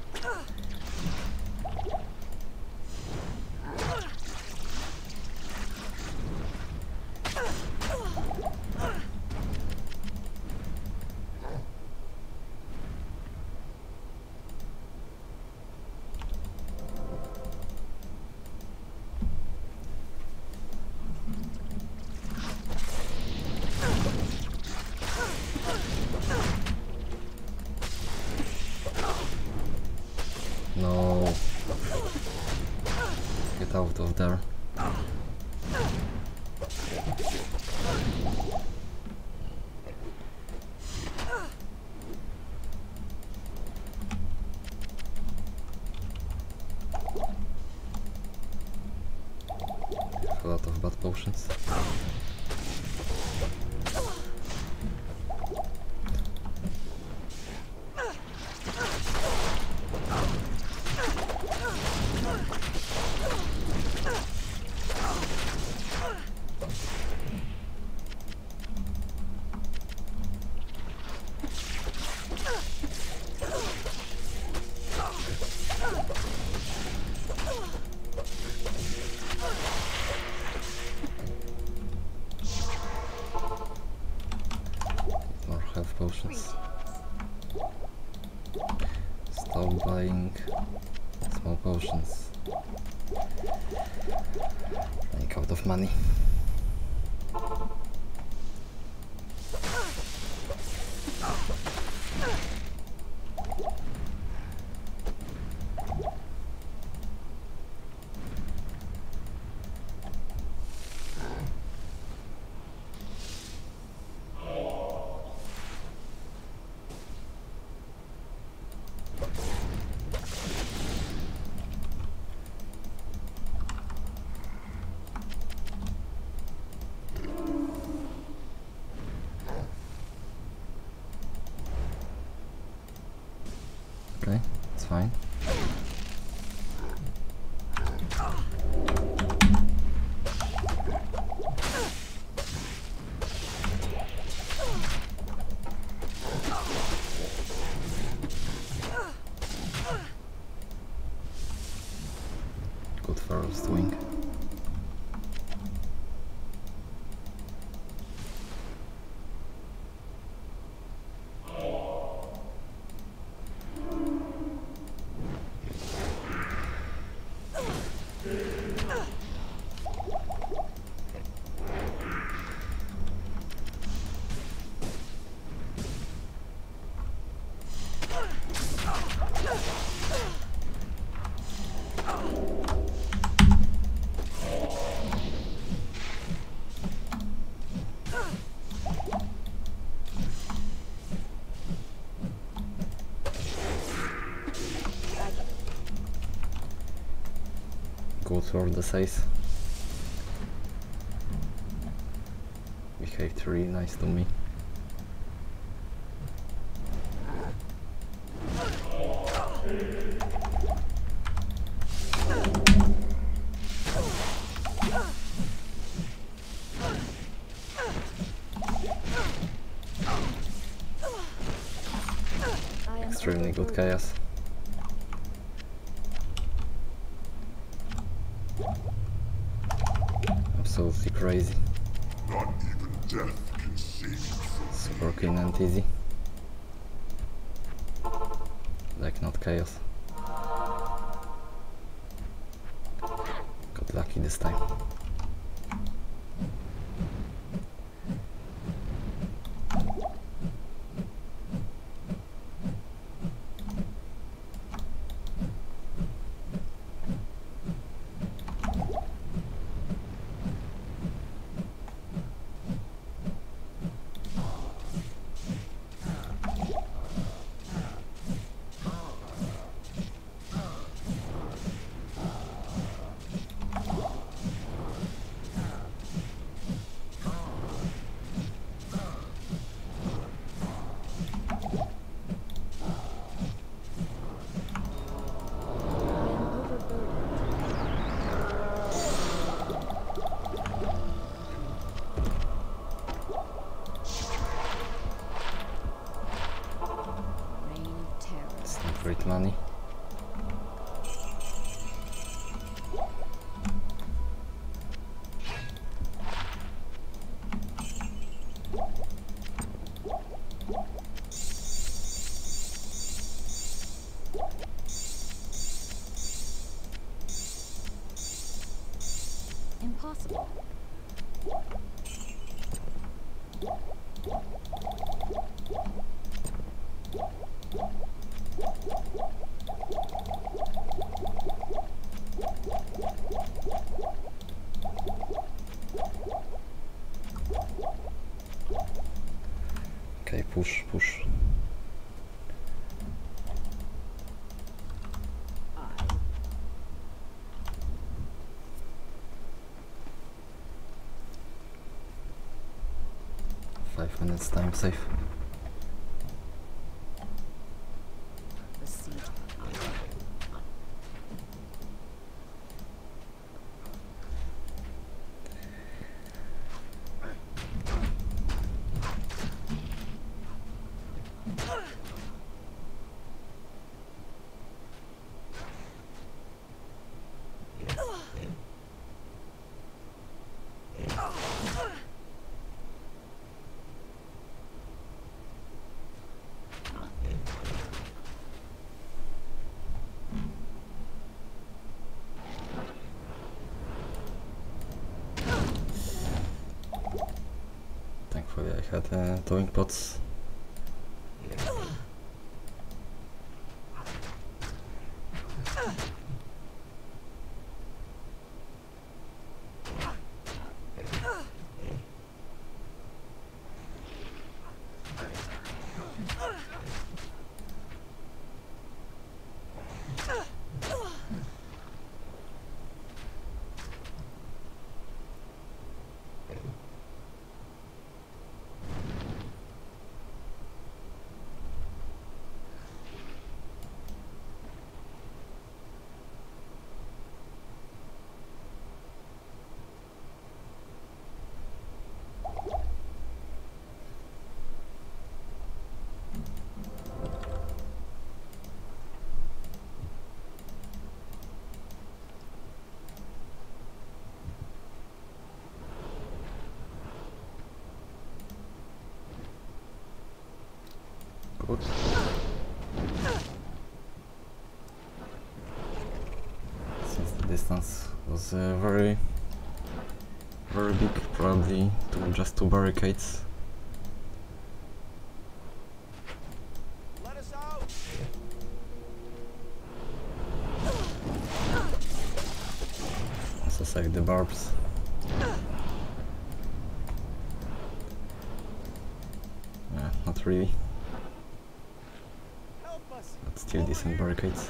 No, get out of there. A lot of bad potions. More health potions. Stop buying small potions. Running out of money. Okay, it's fine. Good first wing. Good for the size. Behaved really nice to me. Extremely good chaos. Absolutely crazy. Not even death can save you from Super clean and easy. Like not chaos. Got lucky this time. Great money. Impossible. Okay, push, push. I 5 minutes time safe. the seat. Thankfully I had towing pots. Good. Since the distance was very big, probably just two barricades. Let us out! Also save the barbs. Not really, Help us! but still decent barricades.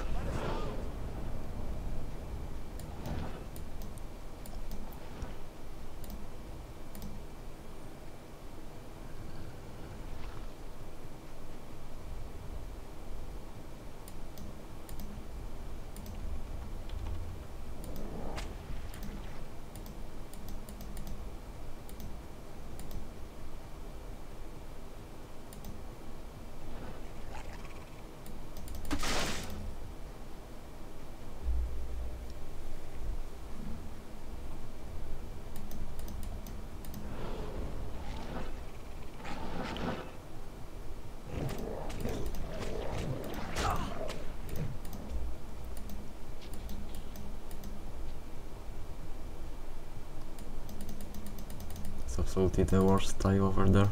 It's absolutely the worst tile over there.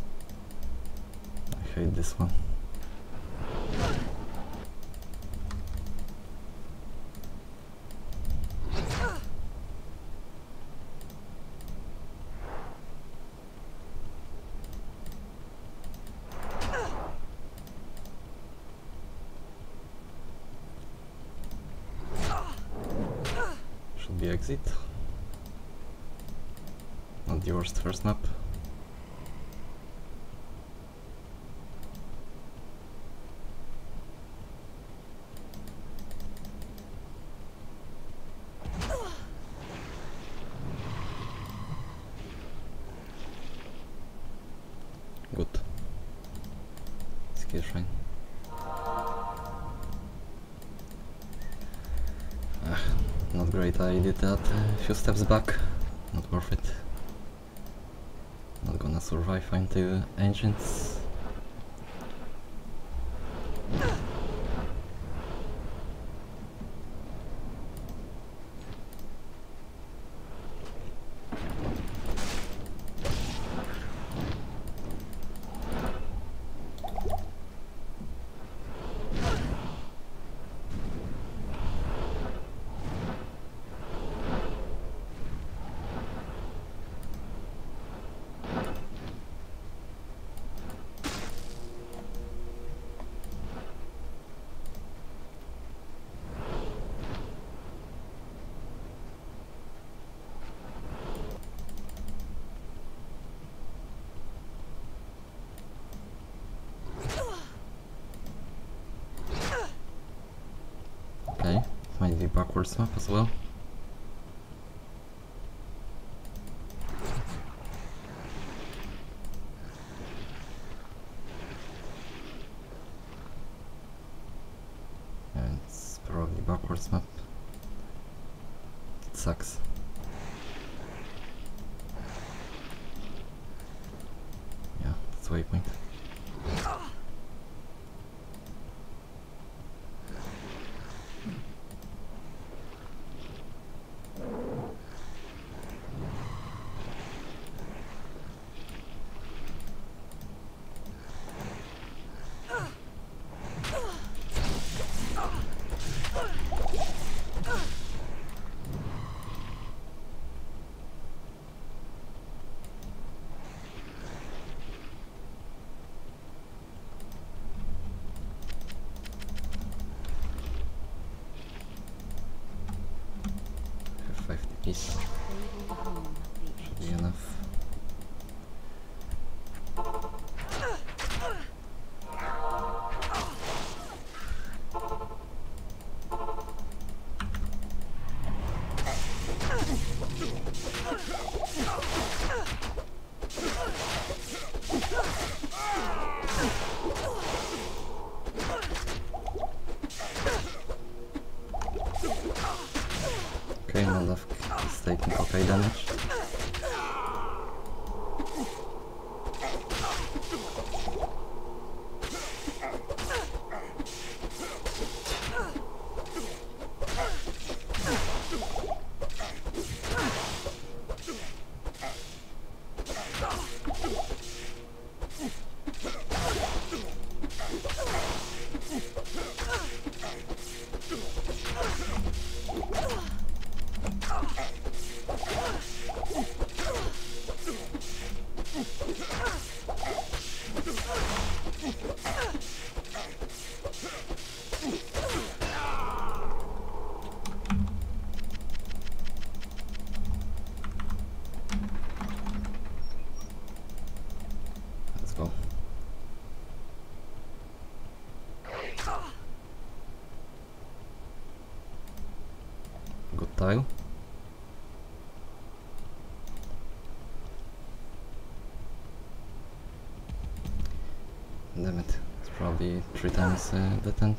I hate this one. Should be exit. Not the worst first map. Good. Skill shrine. Not great, I did that a few steps back. Not worth it. Not gonna survive until ancients. Okay, might be backwards map as well. And it's probably backwards map. It sucks. Yeah, that's waypoint. Piece should be enough. Okay, Mandavk is taking okay damage. Let's go. Good tile. Damn it, it's probably 3 times the tent.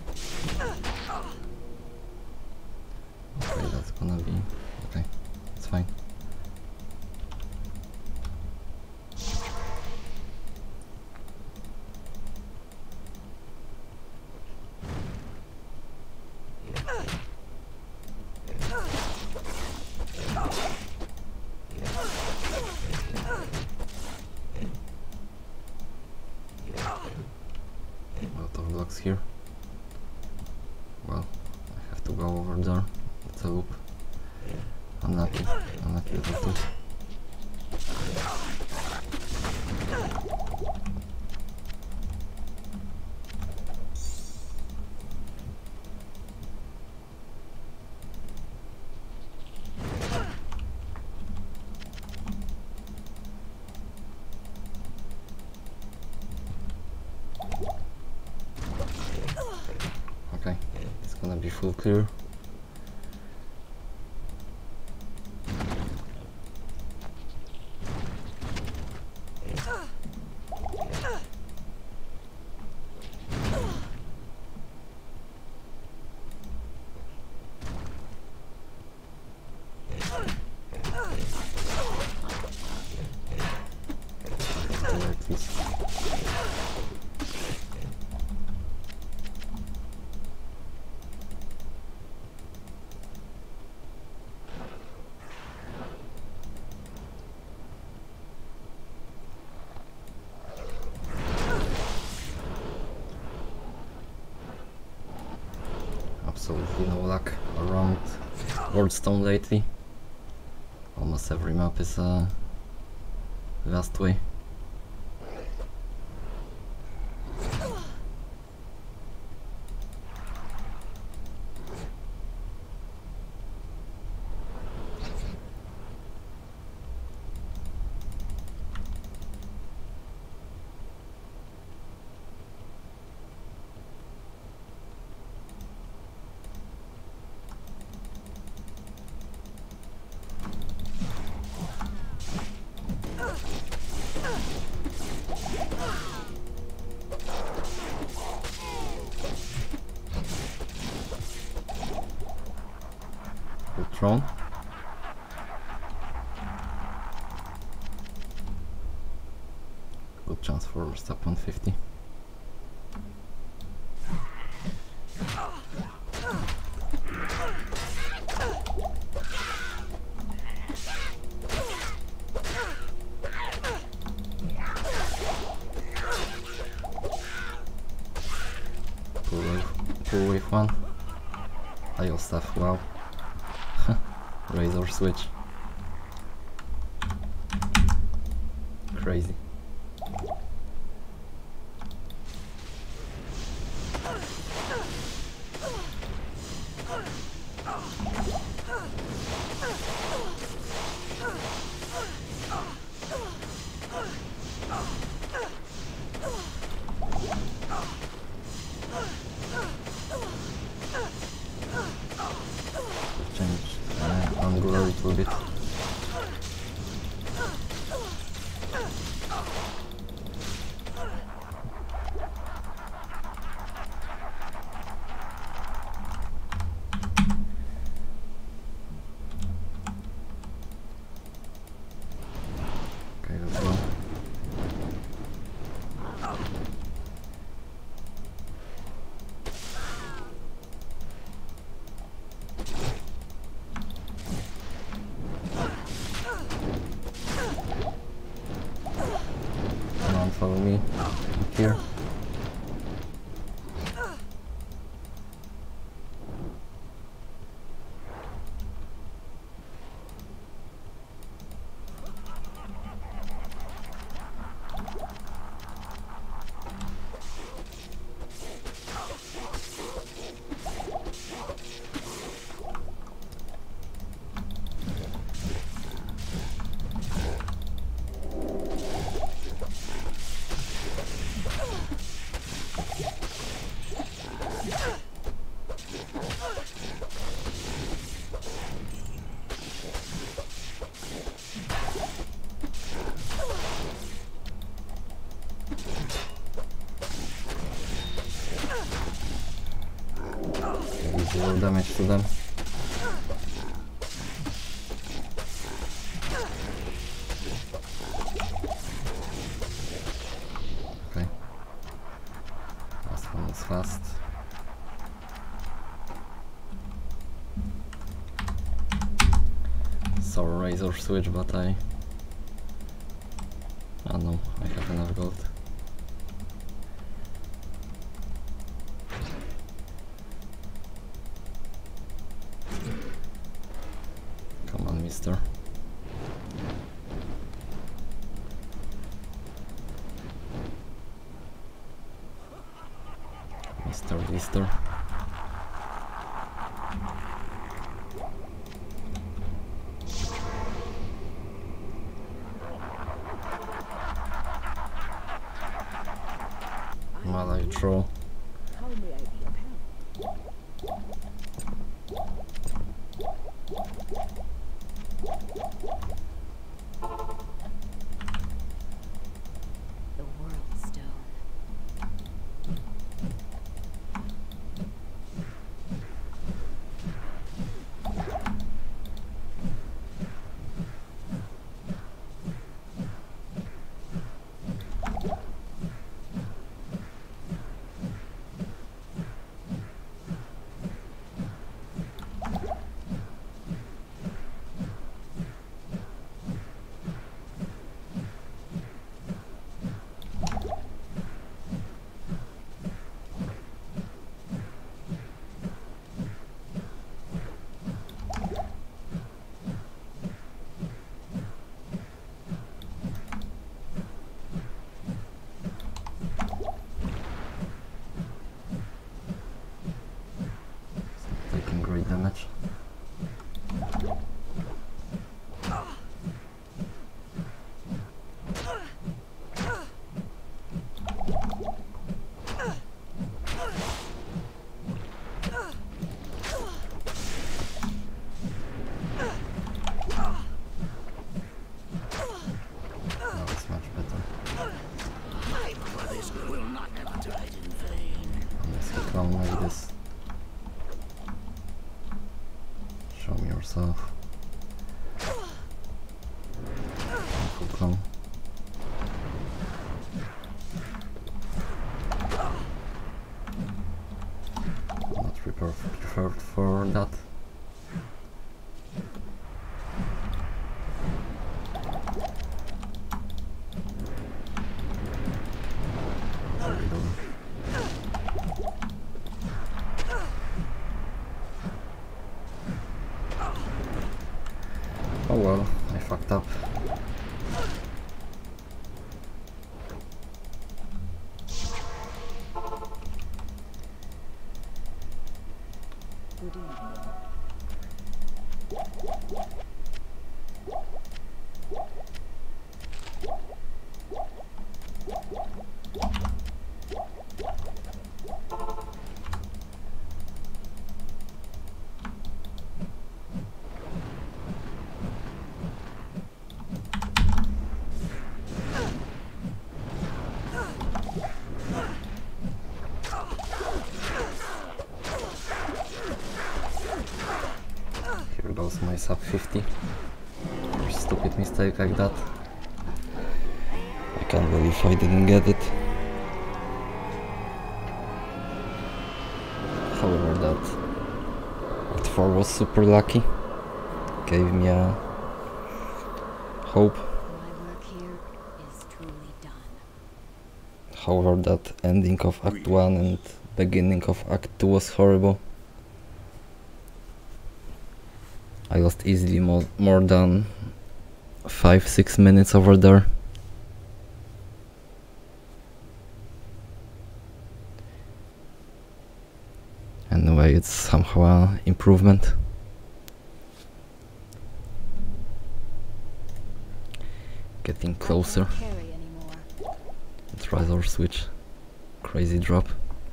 Okay, that's gonna be... okay, it's fine. Lot of blocks here. Well, I have to go over there. It's a loop. Unlucky. Unlucky level 2. Okay, it's gonna be full clear. absolutely no luck around Goldstone lately. Almost every map is last way. Good thrown. Good chance for step 150. Pull wave one. IO stuff, wow. Razor switch. Crazy. Change angle a little bit. Okay, let's go. Come on, follow me. Here. Zero damage to them. Okay. Last one is fast. Saw razor switch, but I no, I have enough gold. Come on, mister. Mr. Lister. Malay throw. How may I be of help? The world stone. clown like this. Show me yourself. Full clown. Not prepared for that. Oh well, I fucked up. Good evening. Here goes my sub 50. For stupid mistake like that. I can't believe I didn't get it. However, that Act 4 was super lucky. Gave me a hope. My work here is truly done. However, that ending of Act 1 and beginning of Act 2 was horrible. I lost easily more than 5-6 minutes over there. Anyway, it's somehow an improvement. Getting closer. I can't carry anymore. Razor switch. Crazy drop.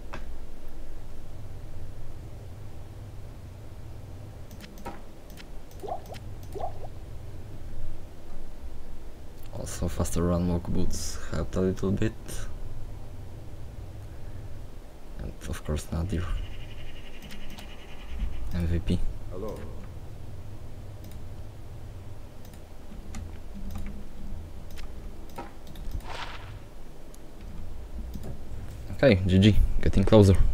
Also faster run walk boots helped a little bit. And of course Nadir. MVP. Hello. Okay, GG, getting closer.